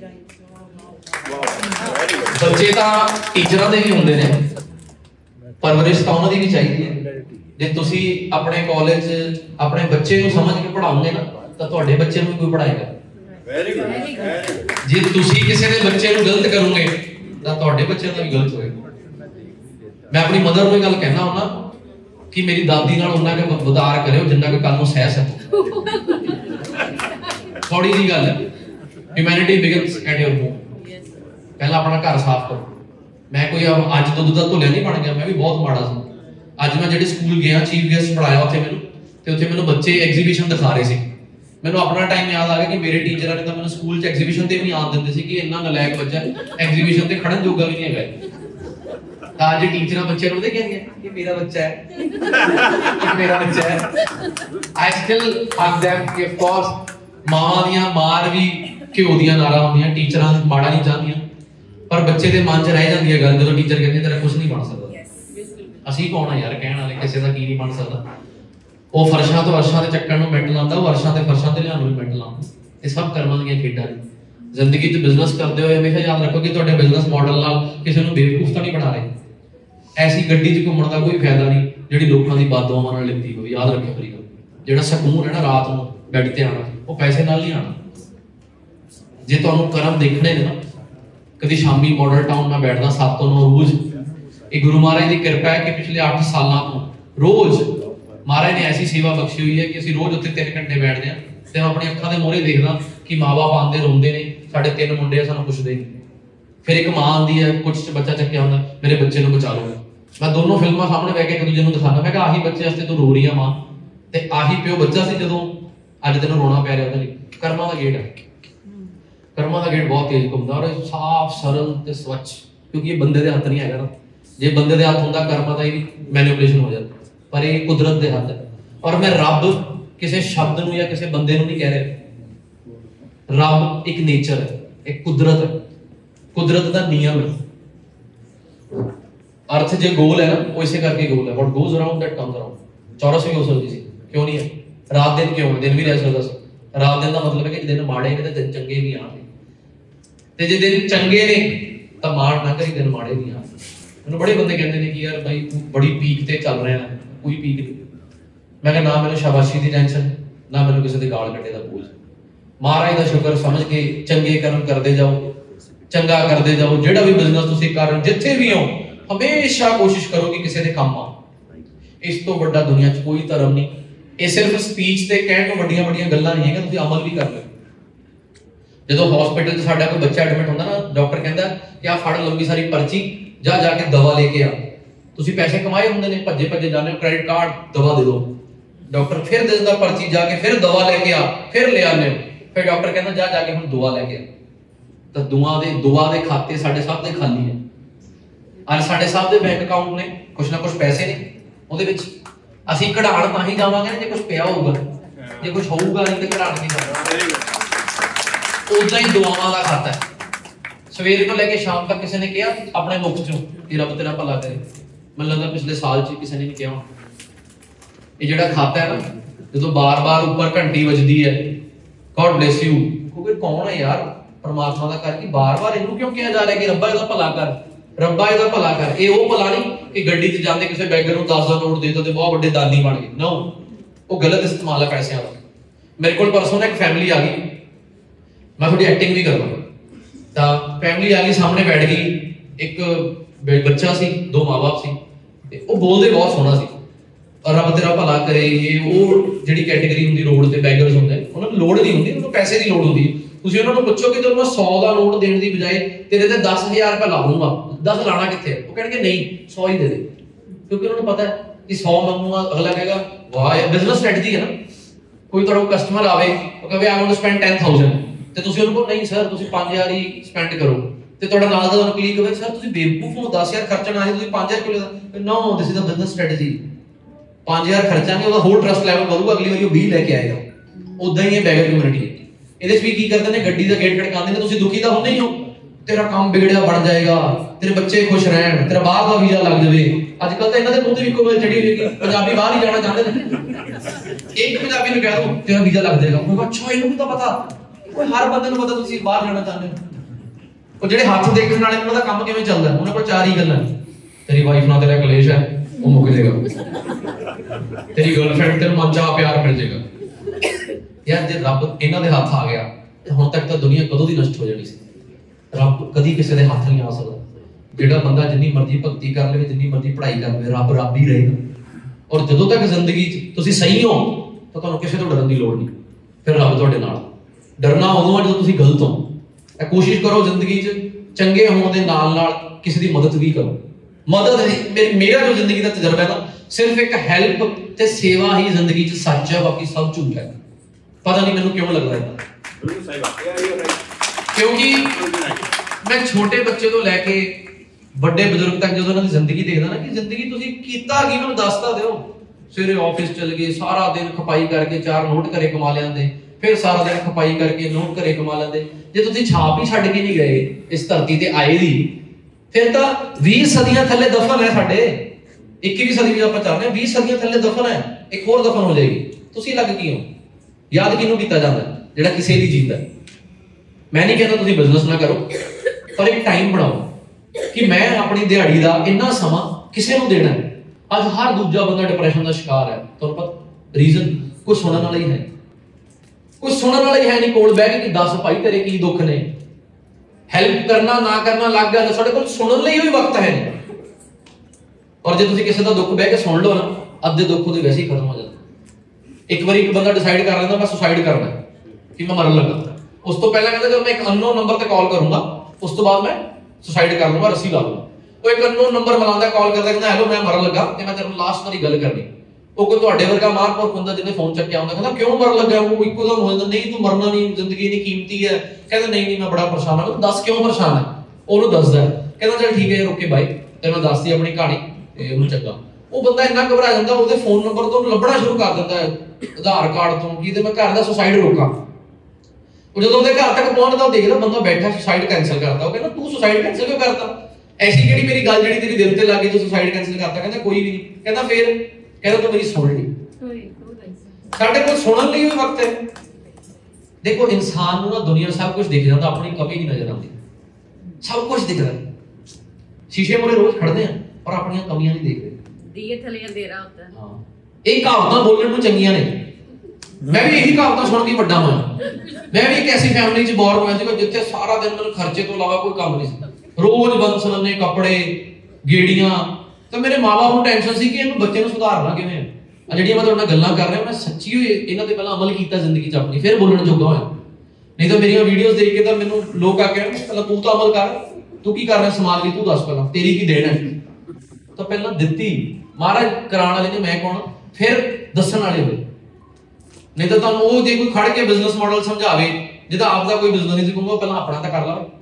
बच्चे तां टीचरां दे भी हुंदे ने, परवरिश तां उन्हां दी भी चाहिदी है। जे तुसीं अपने कॉलेज अपने बच्चे नूं समझ के पढ़ाओगे ना, तो तुहाडे बच्चे नूं कोई पढ़ाएगा। जे तुसी किसी दे बच्चे नूं गलत करोगे तो तुहाडे बच्चे दा भी गलत होएगा। मैं अपनी मदर नूं गल कहना हुंदा कि मेरी दादी नाल उन्ना के वदार करियो जिन्ना के कल नूं सह सको। थोड़ी जी गल है, humanity begins at your home. पहला अपना घर साफ करो। मैं कोई अज दुध दा धुलिया नहीं बन गया, मैं भी बहुत माड़ा सी। अज मैं जिहड़े स्कूल गया चीफ गेस्ट पढ़ाया उत्थे मैनूं ते उत्थे मैनूं बच्चे एग्जीबिशन दिखा रहे सी। मैंने अपना टाइम याद आ गया कि मेरे टीचर ने तो मैंने स्कूल च एग्जीबिशन ते भी आन दिंदे सी कि इन्ना नलायक बच्चा एग्जीबिशन ते खड़न जोगा भी नहीं है। तो आज टीचर बच्चे रोते कहंगे कि मेरा बच्चा है, कि मेरा बच्चा है। आई स्टिल हग देम कि ऑफ कोर्स मावां दियां मार भी घिओ दियां नारां होंदियां, टीचरां माड़ा नहीं चाहदियां, पर बच्चे दे मन च रह जांदी है गल जदों टीचर कहंदे तेरा कुछ नहीं बन सकदा। असीं कौन है यार कहण वाले, किसी दा की नहीं बन सकदा। वो फर्शां तो अर्शां दे चक्कर नूं मिंट लांदा, वो अर्शां ते फर्शां ते लिआउण नूं मिंट लांदा। ये सब कर्मां दीयां खेडां ने। ਜ਼ਿੰਦਗੀ 'ਚ ਬਿਜ਼ਨਸ ਕਰਦੇ ਹੋਏ ਹਮੇਸ਼ਾ ਯਾਦ ਰੱਖੋ ਕਿ ਤੁਹਾਡੇ ਬਿਜ਼ਨਸ ਮਾਡਲ ਨਾਲ ਕਿਸੇ ਨੂੰ ਬੇਵਕੂਫ ਤਾਂ ਨਹੀਂ ਬਣਾ ਰਹੇ। ਐਸੀ ਗੱਡੀ 'ਚ ਘੁੰਮਣ ਦਾ ਕੋਈ ਫਾਇਦਾ ਨਹੀਂ ਜਿਹੜੀ ਲੋਕਾਂ ਦੀ ਬਦਦੁਆਵਾਂ ਨਾਲ ਲਿੱਤੀ ਹੋਈ। ਯਾਦ ਰੱਖਿਓ ਮੇਰੀ ਗੱਲ। ਜਿਹੜਾ ਸਕੂਨ ਹੈ ਨਾ ਰਾਤ ਨੂੰ ਬੈੱਡ ਤੇ ਆਉਣਾ, ਉਹ ਪੈਸੇ ਨਾਲ ਨਹੀਂ ਆਉਣਾ। ਜੇ ਤੁਹਾਨੂੰ ਕਰਮ ਦੇਖਣੇ ਨੇ ਨਾ, ਕਦੀ ਸ਼ਾਮੀ ਮਾਡਲ ਟਾਊਨ ਮੈਂ ਬੈਠਦਾ ਸੱਤ ਤੋਂ ਨੌ ਰੋਜ਼। ਇਹ ਗੁਰੂ ਮਹਾਰਾਜ ਦੀ ਕਿਰਪਾ ਹੈ ਕਿ ਪਿਛਲੇ ਅੱਠ ਸਾਲਾਂ ਤੋਂ ਰੋਜ਼ ਮਹਾਰਾਜ ਨੇ ਐਸੀ ਸੇਵਾ ਬਖਸ਼ੀ ਹੋਈ ਹੈ ਕਿ ਅਸੀਂ ਰੋਜ਼ ਉੱਥੇ ਤਿੰਨ ਘੰਟੇ ਬੈਠਦੇ ਹਾਂ ਤੇ ਮੈਂ ਆਪਣੀ ਅੱਖਾਂ ਦੇ ਮੂਹਰੇ ਦੇਖਦਾ ਕਿ ਮਾਂ-ਬਾਪ ਆਉਂਦੇ ਰੋਂਦੇ ਨੇ, ਸਾਡੇ ਤਿੰਨ ਮੁੰਡੇ ਆ, ਸਾਨੂੰ ਪੁੱਛਦੇ ਨਹੀਂ। ਫਿਰ ਇੱਕ ਮਾਂ ਆਉਂਦੀ ਹੈ, ਕੁਝ ਚ ਬੱਚਾ ਚੱਕਿਆ ਹੁੰਦਾ, ਮੇਰੇ ਬੱਚੇ ਨੂੰ ਬਚਾ ਲਓ। ਮੈਂ ਦੋਨੋਂ ਫਿਲਮਾਂ ਸਾਹਮਣੇ ਬਹਿ ਕੇ ਇੱਕ ਦੂਜੇ ਨੂੰ ਦਿਖਾਉਂਦਾ, ਮੈਂ ਕਿਹਾ ਆਹੀ ਬੱਚੇ ਵਾਸਤੇ ਤੂੰ ਰੋ ਰਹੀ ਆ ਮਾਂ, ਤੇ ਆਹੀ ਪਿਓ ਬੱਚਾ ਸੀ ਜਦੋਂ ਅੱਜ ਤੈਨੂੰ ਰੋਣਾ ਪੈ ਰਿਹਾ ਉਹਦੇ ਲਈ। ਕਰਮਾਂ ਦਾ ਗੇਟ ਹੈ, ਕਰਮਾਂ ਦਾ ਗੇਟ ਬਹੁਤ ਤੇਜ਼ ਘੁੰਮਦਾ ਔਰ ਸਾਫ਼ ਸਰਲ ਤੇ ਸਵੱਛ, ਕਿਉਂਕਿ ਇਹ ਬੰਦੇ ਦੇ ਹੱਥ ਨਹੀਂ ਹੈਗਾ ਨਾ। ਜੇ ਬੰਦੇ ਦੇ ਹੱਥ ਹੁੰਦਾ ਕਰਮਾਂ ਦਾ ਹੀ ਮੈਨੀਪੂਲੇਸ਼ਨ ਹੋ ਜਾਂਦਾ, ਪਰ ਇਹ ਕੁਦਰਤ ਦੇ ਹੱਥ ਹੈ। ਔਰ ਮੈਂ ਰੱਬ ਕਿਸੇ ਸ਼ਬਦ ਨੂੰ ਜਾਂ ਕਿਸੇ ਬੰਦੇ ਨੂੰ ਨਹੀਂ ਕਹਿ ਰਿਹਾ। ਰੱਬ ਇੱਕ ਨੇਚਰ ਹੈ, ਇੱਕ ਕੁਦਰਤ ਹੈ, ਕੁਦਰਤ ਦਾ ਨਿਯਮ ਹੈ। ਅਰਥ ਜੇ ਗੋਲ ਹੈ ਨਾ, ਉਹ ਇਸੇ ਕਰਕੇ ਗੋਲ ਹੈ। What goes around that comes around. ਚੌਰਸ ਵੀ ਹੋ ਸਕਦੀ ਸੀ, ਕਿਉਂ ਨਹੀਂ ਹੈ? ਰਾਤ ਦਿਨ ਕਿਉਂ? ਦਿਨ ਵੀ ਰਹਿ ਸਕਦਾ ਸੀ। ਰਾਤ ਦਿਨ ਦਾ ਮਤਲਬ ਹੈ ਕਿ ਦਿਨ ਮਾੜੇ ਨੇ ਤੇ ਦਿਨ ਚੰਗੇ ਵੀ ਆਣਗੇ, ਤੇ ਜੇ ਦਿਨ ਚੰਗੇ ਨੇ ਤਾਂ ਮਾੜ ਨਾ ਕਰੀ, ਦਿਨ ਮਾੜੇ ਵੀ ਆਣਗੇ। ਮੈਨੂੰ ਬੜੇ ਬੰਦੇ ਕਹਿੰਦੇ ਨੇ ਕਿ ਯਾਰ ਬਾਈ ਤੂੰ ਬੜੀ ਪੀਕ ਤੇ ਚੱਲ ਰਿਹਾ ਹੈ। ਕੋਈ ਪੀਕ ਨਹੀਂ। ਮੈਂ ਕਿਹਾ ਨਾ ਮੈਨੂੰ ਸ਼ਾਬਾਸ਼ੀ ਦੀ ਟੈਨਸ਼ਨ, ਨਾ ਮੈਨੂੰ ਕਿਸੇ ਦੇ ਗਾਲ ਕੱਢੇ ਦਾ ਬੋਝ। ਮਹਾਰਾਜ ਦਾ ਸ਼ੁਕਰ ਸਮਝ ਕੇ ਚੰਗੇ ਕਰਮ ਕਰਦੇ ਜਾਓ, ਚੰਗਾ ਕਰਦੇ ਜਾਓ। ਜਿਹੜਾ ਵੀ ਬਿਜ਼ਨਸ ਤੁਸੀਂ ਕਰ ਰਹੇ ਹੋ, ਜਿੱਥੇ ਵੀ ਹੋ, ਹਮੇਸ਼ਾ ਕੋਸ਼ਿਸ਼ ਕਰੋ ਕਿ ਕਿਸੇ ਦੇ ਕੰਮ ਆ। ਇਸ ਤੋਂ ਵੱਡਾ ਦੁਨੀਆ 'ਚ ਕੋਈ ਧਰਮ ਨਹੀਂ। ਇਹ ਸਿਰਫ ਸਪੀਚ ਤੇ ਕਹਿਣ ਤੋਂ ਵੱਡੀਆਂ ਵੱਡੀਆਂ ਗੱਲਾਂ ਨਹੀਂ ਹੈਗੀਆਂ, ਤੁਸੀਂ ਅਮਲ ਵੀ ਕਰ ਲਓ। ਜਦੋਂ ਹਸਪੀਟਲ 'ਚ ਸਾਡਾ ਕੋਈ ਬੱਚਾ ਐਡਮਿਟ ਹੁੰਦਾ ਨਾ, ਡਾਕਟਰ ਕਹਿੰਦਾ ਕਿ ਆ ਫੜ ਲੰਬੀ ਸਾਰੀ ਪਰਚੀ, ਜਾ ਜਾ ਕੇ ਦਵਾ ਲੈ ਕੇ ਆ। ਤੁਸੀਂ ਪੈਸੇ ਕਮਾਏ ਹੁੰਦੇ ਨੇ, ਭੱਜੇ ਭੱਜੇ ਜਾਂਦੇ ਹੋ, ਕ੍ਰੈਡਿਟ ਕਾਰਡ, ਦਵਾ ਦੇ ਦਿਓ। ਡਾਕਟਰ ਫਿਰ ਦੇ ਦਿੰਦਾ ਪਰਚੀ, ਜਾ ਕੇ ਫਿਰ ਦਵਾ ਲੈ ਕੇ ਆ, ਫਿਰ ਲੈ ਆਉਂਦੇ ਹੋ। ਫਿਰ ਡਾਕਟਰ ਕਹਿੰਦਾ ਜਾ ਜਾ ਕੇ ਹੁਣ ਦੁਆ ਲੈ ਕੇ ਆ। ਤਾਂ ਦੁਆ ਦੇ ਦੁਆ ਦੇ ਖਾਤੇ ਸਾਡੇ ਸਭ ਦੇ ਖਾਲੀ ਨੇ। ਅੱਜ ਸਾਡੇ ਸਭ ਦੇ ਬੈਂਕ ਅਕਾਊਂਟ ਨੇ, ਕੁਛ ਨਾ ਕੁਛ ਪੈਸੇ ਨੇ ਉਹਦੇ ਵਿੱਚ। ਅਸੀਂ ਕਢਾਣ ਤਾਂ ਹੀ ਜਾਵਾਂਗੇ ਜੇ ਕੁਝ ਪਿਆ ਹੋਊਗਾ, ਜੇ ਕੁਝ ਹੋਊਗਾ ਨਹੀਂ ਤੇ ਕਢਾਣ ਨਹੀਂ ਜਾਵਾਂਗੇ। ਉਦਾਂ ਹੀ ਦੁਆਵਾਂ ਦਾ ਖਾਤਾ ਹੈ। ਸਵੇਰ ਤੋਂ ਲੈ ਕੇ ਸ਼ਾਮ ਤੱਕ ਕਿਸੇ ਨੇ ਕਿਹਾ ਆਪਣੇ ਮੁਖ ਚੋਂ ਕਿ ਰੱਬ ਤੇਰਾ ਭਲਾ ਕਰੇ? ਮੈਨੂੰ ਲੱਗਦਾ ਪਿਛਲੇ ਸਾਲ 'ਚ ਕਿਸੇ ਨੇ ਨਹੀਂ ਕਿਹਾ। ਇਹ ਜਿਹੜਾ ਖਾਤਾ ਹੈ ਨਾ, ਜਦੋਂ ਬਾਰ-ਬਾਰ ਉੱਪਰ ਘੰਟੀ ਵੱਜਦੀ ਹੈ, ਗॉड ਬlesਸ ਯੂ, ਕਿਉਂਕਿ ਕੌਣ ਹੈ ਯਾਰ? ਪਰਮਾਤਮਾ ਦਾ ਕਰ। ਕਿ ਬਾਰ-ਬਾਰ ਇਹਨੂੰ ਕਿਉਂ ਕਿਹਾ ਜਾ ਰਿਹਾ ਕਿ ਰੱਬਾ ਇਹਦਾ ਭਲਾ ਕਰ, ਰੱਬਾ ਇਹਦਾ ਭਲਾ ਕਰ? ਇਹ ਉਹ ਭਲਾ ਨਹੀਂ ਕਿ ਗੱਡੀ 'ਚ ਜਾਂਦੇ ਕਿਸੇ ਬੈਗਰ ਨੂੰ ਦਸ ਦਾ ਨੋਟ ਦੇ ਦਿਓ ਤੇ ਬਹੁਤ ਵੱਡੇ ਦਾਨੀ ਬਣ ਗਏ। ਨੋ, ਉਹ ਗਲਤ ਇਸਤੇਮਾਲ ਹੈ ਪੈਸਿਆਂ ਦਾ। ਮੇਰੇ ਕੋਲ ਪਰਸੋਂ ਇੱਕ ਫੈਮਿਲੀ ਆ ਗਈ, ਮੈਂ ਥੋੜੀ ਐਕਟਿੰਗ ਵੀ ਕਰਦਾ, ਤਾਂ ਫੈਮਿਲੀ ਆ ਗਈ, ਸਾਹਮਣੇ ਬੈਠ ਗਈ। ਇੱਕ ਬੱਚਾ ਸੀ, ਦੋ ਮਾਂ-ਬਾਪ ਸੀ, ਤੇ ਉਹ ਬੋਲਦੇ ਬਹੁਤ ਸੋਹਣਾ ਸੀ, ਰੱਬ ਤੇਰਾ ਭਲਾ ਕਰੇ। ਇਹ ਉਹ ਜਿਹੜੀ ਕੈਟੇਗਰੀ ਹੁੰਦੀ ਰੋਡ ਤੇ ਬੈਗਰਸ ਹੁੰਦੇ, ਉਹਨਾਂ ਨੂੰ ਲੋੜ ਨਹੀਂ ਹੁੰਦੀ, ਉਹਨਾਂ ਨੂੰ ਪੈਸੇ ਦੀ ਲੋੜ ਹੁੰਦੀ। ਤੁਸੀਂ ਉਹਨਾਂ ਨੂੰ ਪੁੱਛੋ ਕਿ ਜਦੋਂ ਮੈਂ ਸੌ ਦਾ ਨੋਟ ਦੇਣ ਦੀ ਬਜਾਏ ਤੇਰੇ ਤੇ ਦਸ ਹਜ਼ਾਰ ਰੁਪਏ ਲਾਉਂਗਾ, ਦਸ ਲਾਣਾ ਕਿੱਥੇ? ਉਹ ਕਹਿਣਗੇ ਨਹੀਂ ਸੌ ਹੀ ਦੇ ਦੇ, ਕਿਉਂਕਿ ਉਹਨਾਂ ਨੂੰ ਪਤਾ ਹੈ ਕਿ ਸੌ ਮੰਗੂਗਾ, ਅਗਲਾ ਕਹੇਗਾ ਵਾਹ ਇਹ ਬਿਜ਼ਨਸ ਸਟ੍ਰੈਟਜੀ ਹੈ ਨਾ। ਕੋਈ ਤੁਹਾਡਾ ਕਸਟਮਰ ਆਵੇ, ਉਹ ਕਹੇ I want to spend ten thousand, ਤੇ ਤੁਸੀਂ ਉਹਨੂੰ ਕਹੋ ਨਹੀਂ ਸਰ ਤੁਸੀਂ ਪੰਜ ਹਜ਼ਾਰ ਹੀ ਸਪੈਂਡ ਕਰੋ, ਤੇ ਤੁਹਾਡਾ ਨਾਲ ਦਾ ਤੁਹਾਨੂੰ ਕਲੀਕ ਹੋਵੇ ਸਰ ਤੁਸੀਂ ਬੇਵਕੂਫ ਹੋ, ਦਸ ਹਜ਼ਾਰ ਖਰਚਣਾ ਹੈ, ਤੁਸੀਂ ਪੰਜ ਹਜ਼ਾਰ ਕਿਉਂ ਲੈਂਦੇ? No, this is a business strategy. ਪੰਜ ਹਜ਼ਾਰ ਖਰਚਾਂਗੇ, ਉਹਦਾ ਹੋਰ ਟਰਸਟ ਲੈਵਲ ਵਧੂਗਾ, ਅਗਲੀ ਵਾਰੀ ਉਹ ਵੀਹ ਲੈ ਕੇ ਆਏਗਾ। ਉਦਾਂ ਹੀ ਇਹ ਬੈਗਰ ਕਮਿਊਨਿਟੀ ਹੈ। ਇਹਦੇ 'ਚ ਵੀ ਕੀ ਕਰਦੇ ਨੇ? ਗੱਡੀ ਦਾ ਗੇਟ ਖੜਕਾਉਂਦੇ ਨੇ, ਤੁਸੀਂ ਦੁਖੀ ਤਾਂ ਹੁੰਦੇ ਹੀ ਹੋ, ਤੇਰਾ ਕੰਮ ਵਿਗੜਿਆ ਬਣ ਜਾਏਗਾ, ਤੇਰੇ ਬੱਚੇ ਖੁਸ਼ ਰਹਿਣ, ਤੇਰਾ ਬਾਹਰ ਦਾ ਵੀਜ਼ਾ ਲੱਗ ਜਾਵੇ। ਅੱਜ ਕੱਲ ਤਾਂ ਇਹਨਾਂ ਦੇ ਮੂੰਹ ਤੇ ਵੀ ਇੱਕੋ ਗੱਲ ਚੜੀ ਹੋਈ ਕਿ ਪੰਜਾਬੀ ਬਾਹਰ ਹੀ ਜਾਣਾ ਚਾਹੁੰਦੇ ਨੇ। ਇੱਕ ਪੰਜਾਬੀ ਨੂੰ ਕਹਿ ਦੋ ਤੇਰਾ ਵੀਜ਼ਾ ਲੱਗ ਜਾਏਗਾ, ਉਹ ਅੱਛਾ ਇਹਨੂੰ ਵੀ ਤਾਂ ਪਤਾ। ਕੋਈ ਹਰ ਬੰਦੇ ਨੂੰ ਪਤਾ ਤੁਸੀਂ ਬਾਹਰ ਜਾਣਾ ਚਾਹੁੰਦੇ ਹੋ। ਉਹ ਜਿਹੜੇ ਹੱਥ ਦੇਖਣ ਵਾਲੇ ਉਹਨਾਂ ਦਾ ਕੰਮ ਕਿਵੇਂ ਚੱਲਦਾ, ਉਹਨਾਂ ਕੋਲ ਚਾਰ ਹੀ ਗੱਲਾਂ। ਤੇਰੀ ਵਾਈਫ ਨਾਲ ਤੇਰਾ ਕਲੇਸ਼ ਹੈ, ਉਹ ਮੁੱਕ ਜਾਏਗਾ। ਤੇਰੀ ਗਰਲਫ੍ਰੈਂਡ ਤੈਨੂੰ ਮੱਚਾ ਪਿਆਰ ਮਿਲ ਜਾਏਗਾ। ਯਾਰ ਜੇ ਰੱਬ ਇਹਨਾਂ ਦੇ ਹੱਥ ਆ ਗਿਆ ਤਾਂ ਹੁਣ ਤੱਕ ਤਾਂ ਦੁਨੀਆ ਕਦੋਂ ਦੀ ਨਸ਼ਟ ਹੋ ਜਾਣੀ ਸੀ। ਰੱਬ ਕਦੀ ਕਿਸੇ ਦੇ ਹੱਥ ਨਹੀਂ ਆ ਸਕਦਾ। ਜਿਹੜਾ ਬੰਦਾ ਜਿੰਨੀ ਮਰਜ਼ੀ ਭਗਤੀ ਕਰ ਲਵੇ, ਜਿੰਨੀ ਮਰਜ਼ੀ ਪੜ੍ਹਾਈ ਕਰ ਲਵੇ, ਰੱਬ ਰੱਬ ਹੀ ਰਹੇਗਾ। ਔਰ ਜਦੋਂ ਤੱਕ ਜ਼ਿੰਦਗੀ 'ਚ ਤੁਸੀਂ ਸਹੀ ਹੋ ਤਾਂ ਤੁਹਾਨੂੰ ਕਿਸੇ ਤੋਂ ਡਰਨ ਦੀ ਲੋੜ ਨਹੀਂ, ਫਿਰ ਰੱਬ ਤੁਹਾਡੇ ਨਾਲ। ਡਰਨਾ ਉਦੋਂ ਆ ਜਦੋਂ ਤੁਸੀਂ ਗਲਤ ਹੋ। ਇਹ ਕੋਸ਼ਿਸ਼ ਕਰੋ ਜ਼ਿੰਦਗੀ 'ਚ ਚੰਗੇ ਹੋਣ ਦੇ ਨਾਲ ਨਾਲ ਕਿਸੇ ਦੀ ਮਦਦ ਵੀ ਕਰੋ। ਮਦਦ ਮੇਰਾ ਜੋ ਜ਼ਿੰਦਗੀ ਦਾ ਤਜਰਬਾ ਹੈ ਨਾ, ਸਿਰਫ ਇੱਕ ਹੈਲਪ ਤੇ ਸੇਵਾ ਹੀ ਜ਼ਿੰਦਗੀ 'ਚ ਸੱਚ ਹੈ, ਬਾਕੀ ਸਭ ਝੂਠ ਹੈ। ਪਤਾ ਨਹੀਂ ਮੈਨੂੰ ਕਿਉਂ ਲੱਗਦਾ ਹੈ, ਕਿਉਂਕਿ ਮੈਂ ਛੋਟੇ ਬੱਚੇ ਤੋਂ ਲੈ ਕੇ ਵੱਡੇ ਬਜ਼ੁਰਗ ਤੱਕ ਜਦੋਂ ਉਹਨਾਂ ਦੀ ਜ਼ਿੰਦਗੀ ਦੇਖਦਾ ਨਾ ਕਿ ਜ਼ਿੰਦਗੀ ਤੁਸੀਂ ਕੀਤਾ ਕੀ, ਮੈਨੂੰ ਦੱਸਦਾ ਦਿਓ। ਸਵੇਰੇ ਆਫਿਸ ਚਲ ਗਏ, ਸਾਰਾ ਦਿਨ ਖਪਾਈ ਕਰਕੇ ਚਾਰ ਨੋਟ ਘਰੇ ਕਮਾ ਲਿਆਂਦੇ, ਫਿਰ ਸਾਰਾ ਦਿਨ ਖਪਾਈ ਕਰਕੇ ਨੋਟ ਘਰੇ ਕਮਾ ਲੈਂਦੇ। ਜੇ ਤੁਸੀਂ ਛਾਪ ਹੀ ਛੱਡ ਕੇ ਨਹੀਂ ਗਏ ਇਸ ਧਰਤੀ ਤੇ ਆਏ ਦੀ, ਫਿਰ ਤਾਂ ਵੀਹ ਸਦੀਆਂ ਥੱਲੇ ਦਫਨ ਹੈ ਸਾਡੇ। ਇੱਕੀਵੀਂ ਸਦੀ ਵਿੱਚ ਆਪਾਂ ਚੱਲ ਰਹੇ, ਵੀਹ ਸਦੀਆਂ ਥੱਲੇ ਦਫਨ ਹੈ, ਇੱਕ ਹੋਰ ਦਫਨ ਹੋ ਜਾਏਗੀ। ਤੁਸੀਂ ਲੱਗ ਕੀ ਹੋ? ਯਾਦ ਕਿਹਨੂੰ ਕੀਤਾ ਜਾਂਦਾ? ਜਿਹੜਾ ਕਿਸੇ ਦੀ ਜੀਂਦਾ। मैं नहीं कहता तुसीं बिजनेस ना करो, पर एक टाइम बनाओ कि मैं अपनी दिहाड़ी का इन्ना समा किसी को देना है। अज हर दूजा बंदा डिप्रैशन का शिकार है, तो पता रीजन कोई सुनने वाला ही है, कोई सुनने वाला ही है नहीं। कोल बैठ के दस भाई तेरे की दुख ने, हेल्प करना ना करना लग गया, साढ़े कोल सुनने लिए भी वक्त है नहीं। और जो तुसीं किसी का दुख बह के सुन लो ना, अद्धे दुख उहदे वैसे ही खत्म हो जाते। एक बार एक बंदा डिसाइड कर लेंदा मैं सुसाइड करना कि मैं मरन लगा, उस तो पहले कहता जब मैं एक अननोन नंबर ते कॉल करूंगा उस तो बाद मैं सुसाइड कर लूंगा, रस्सी ला लूंगा। वो एक अननोन नंबर मिलांदा, कॉल करदा, कहंदा हेलो मैं मरन लगा ते मैं तेरे नाल लास्ट वाली गल करनी। ਉਹ ਕੋਈ ਤੁਹਾਡੇ ਵਰਗਾ ਮਾਰਪੁਰ ਹੁੰਦਾ ਜਿਹਨੇ ਫੋਨ ਚੱਕਿਆ ਹੁੰਦਾ, ਕਹਿੰਦਾ ਕਿਉਂ ਮਰਨ ਲੱਗਾ? ਉਹ ਇੱਕੋ ਦਮ ਹੋ ਜਾਂਦਾ, ਨਹੀਂ ਤੂੰ ਮਰਨਾ ਨਹੀਂ, ਜ਼ਿੰਦਗੀ ਨਹੀਂ ਕੀਮਤੀ ਹੈ। ਕਹਿੰਦਾ ਨਹੀਂ ਨਹੀਂ ਮੈਂ ਬੜਾ ਪਰੇਸ਼ਾਨ ਹਾਂ। ਦੱਸ ਕਿਉਂ ਪਰੇਸ਼ਾਨ ਹੈ? ਉਹਨੂੰ ਦੱਸਦਾ, ਕਹਿੰਦਾ ਚਲ ਠੀਕ ਹੈ ਯਾਰ ਓਕੇ ਬਾਈ, ਤੇ ਮੈਂ ਦੱਸਦੀ ਆਪਣੀ ਕਹਾਣੀ ਤੇ ਉਹਨੂੰ ਚੱਗਾ। ਉਹ ਬੰਦਾ ਇੰਨਾ ਘਬਰਾ ਜਾਂਦਾ, ਉਹਦੇ ਫੋਨ ਨੰਬਰ ਤੋਂ ਲੱਭਣਾ ਸ਼ੁਰੂ ਕਰ ਦਿੰਦਾ ਹੈ ਆਧਾਰ ਕਾਰਡ ਤੋਂ ਕਿ ਤੇ ਮੈਂ ਘਰ ਦਾ ਸੁਸਾਈਡ ਰੋਕਾਂ। ਉਹ ਜਦੋਂ ਉਹਦੇ ਘਰ ਤੱਕ ਪਹੁੰਚਦਾ, ਉਹ ਦੇਖਦਾ ਬੰਦਾ ਬੈਠਾ ਸੁਸਾਈਡ ਕੈਨਸਲ ਕਰਦਾ। ਉਹ ਕਹਿੰਦਾ ਤੂੰ ਸੁਸਾਈਡ ਕੈਨਸਲ ਕਿਉਂ ਕਰਤਾ? ਐਸੀ ਕਿਹੜੀ ਮੇਰੀ ਗੱਲ ਜਿਹੜੀ ਤੇਰੀ ਦਿਲ ਤੇ ਲੱਗ ਗਈ ਤੂੰ ਸੁਸਾਈਡ ਕੈਨਸਲ ਕਰਤਾ? ਕਹਿੰਦਾ ਕੋਈ ਵੀ ਨਹੀਂ। ਕਹਿੰਦਾ ਫੇਰ? ਕਹਿੰਦਾ ਤੂੰ ਮੇਰੀ ਸੁਣ ਲਈ। ਸਾਡੇ ਕੋਲ ਸੁਣਨ ਲਈ ਵੀ ਵਕਤ ਹੈ। ਦੇਖੋ ਇਨਸਾਨ ਨੂੰ ਨਾ ਦੁਨੀਆ ਸਭ ਕੁਝ ਦਿਖ ਜਾਂਦਾ, ਆਪਣੀ ਕਮੀ ਨਹੀਂ ਨਜ਼ਰ ਆਉਂਦੀ। ਸਭ ਕੁਝ ਦਿਖਦਾ, ਸ਼ੀਸ਼ੇ ਮੂਹਰੇ ਰੋਜ਼ ਖੜਦੇ ਆ ਪਰ ਆਪਣੀਆਂ ਕਮੀਆਂ ਨਹੀਂ ਦੇਖਦੇ। ਦੀਏ ਥੱਲੇ ਅੰਧੇਰਾ ਹੁੰਦਾ। ਹਾਂ, ਇਹ ਕਹਾਵਤਾਂ ਬੋਲਣ ਨੂੰ ਚੰਗੀਆਂ ਨੇ। ਮੈਂ ਵੀ ਇਹੀ ਕਹਾਵਤਾਂ ਸੁਣ ਕੇ ਵੱਡਾ ਹੋਇਆ। ਮੈਂ ਵੀ ਇੱਕ ਐਸੀ ਫੈਮਿਲੀ 'ਚ ਬੋਰਨ ਹੋਇਆ ਸੀਗਾ ਜਿੱਥੇ ਸਾਰਾ ਦਿਨ ਮੈਨੂੰ ਖਰਚੇ ਤੋਂ ਇਲਾਵਾ ਕੋਈ ਕੰਮ ਨਹੀਂ ਸੀ। ਰੋਜ਼ ਬੰਸਲਨੇ ਕੱਪੜੇ, ਗੇੜੀਆਂ। ਤੇ ਮੇਰੇ ਮਾਂ-ਬਾਪ ਨੂੰ ਟੈਨਸ਼ਨ ਸੀ ਕਿ ਇਹਨੂੰ ਬੱਚੇ ਨੂੰ ਸੁਧਾਰਨਾ ਕਿਵੇਂ ਹੈ। ਆ ਜਿਹੜੀਆਂ ਮੈਂ ਤੁਹਾਡੇ ਨਾਲ ਗੱਲਾਂ ਕਰ ਰਿਹਾ, ਮੈਂ ਸੱਚੀ ਹੋਈ ਇਹਨਾਂ ਤੇ ਪਹਿਲਾਂ ਅਮਲ ਕੀਤਾ ਜ਼ਿੰਦਗੀ 'ਚ ਆਪਣੀ, ਫਿਰ ਬੋਲਣ ਜੋਗਾ ਹੋਇਆ। ਨਹੀਂ ਤਾਂ ਮੇਰੀਆਂ ਵੀਡੀਓਜ਼ ਦੇਖ ਕੇ ਤਾਂ ਮੈਨੂੰ ਲੋਕ ਆ ਕੇ ਪਹਿਲਾਂ ਤੂੰ ਤਾਂ ਅਮਲ ਕਰ, ਤੂੰ ਕੀ ਕਰ ਰਿਹਾ ਸਮਾਜ ਲਈ, ਤੂੰ ਦੱਸ ਪਹਿਲਾਂ ਤੇਰੀ ਕੀ ਦੇਣ ਹੈ। ਤਾਂ ਪਹਿਲਾਂ ਦਿੱਤੀ ਮਹਾਰਾਜ, ਕਰਾਉਣ ਵਾਲੇ ਨੇ ਮੈਂ ਕੌਣ, ਫਿਰ ਦੱਸਣ ਵਾਲੇ ਹੋਏ। ਨਹੀਂ ਤਾਂ ਤੁਹਾਨੂੰ ਉਹ ਜੇ ਕੋਈ ਖੜ ਕੇ ਬਿਜ਼ਨਸ ਮਾਡਲ ਸਮਝਾਵੇ ਜਿਹਦਾ ਆਪ ਦਾ ਕੋਈ ਬਿਜ਼ਨਸ ਨਹੀਂ ਸੀ, ਕਹੂੰਗਾ ਪਹਿਲਾਂ ਆਪਣਾ ਤਾਂ ਕਰ ਲਾ।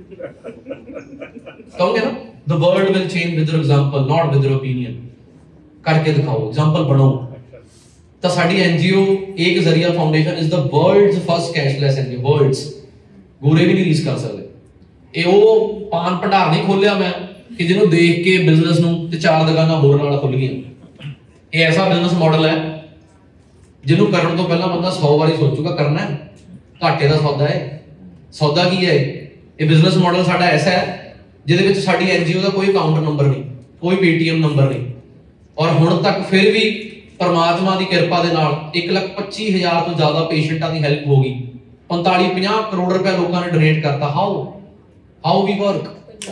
ਕਹੋਗੇ ਨਾ the world will change with your example not with your opinion। करके दिखाओ, एग्जांपल बनो। तो साडी NGO Ek Zariya foundation is the world's first cashless NGO, world's. गोरे भी नहीं रीस कर सकते। ए ओ पान भंडार नहीं खोलिया मैं कि जिन्हों देख के बिजनेस नूं ते चार दुकानां होर नाल खुल गईयां। ये ऐसा बिजनेस मॉडल है जिन्हों करन तो पहला बंदा सौ बारी सोचूगा करना है, घाटे दा सौदा है। सौदा की है ये बिजनेस मॉडल साडा ऐसा है जिहदे विच साडी एनजीओ दा कोई अकाउंट नंबर नहीं, कोई पेटीएम नंबर नहीं। और हुण तक फिर भी परमात्मा की कृपा दे नाल एक लाख पच्ची हजार तो ज्यादा पेशेंटां दी हेल्प हो गई। पैंतालीस पचास करोड़ रुपया लोगों ने डोनेट करता। How how we work.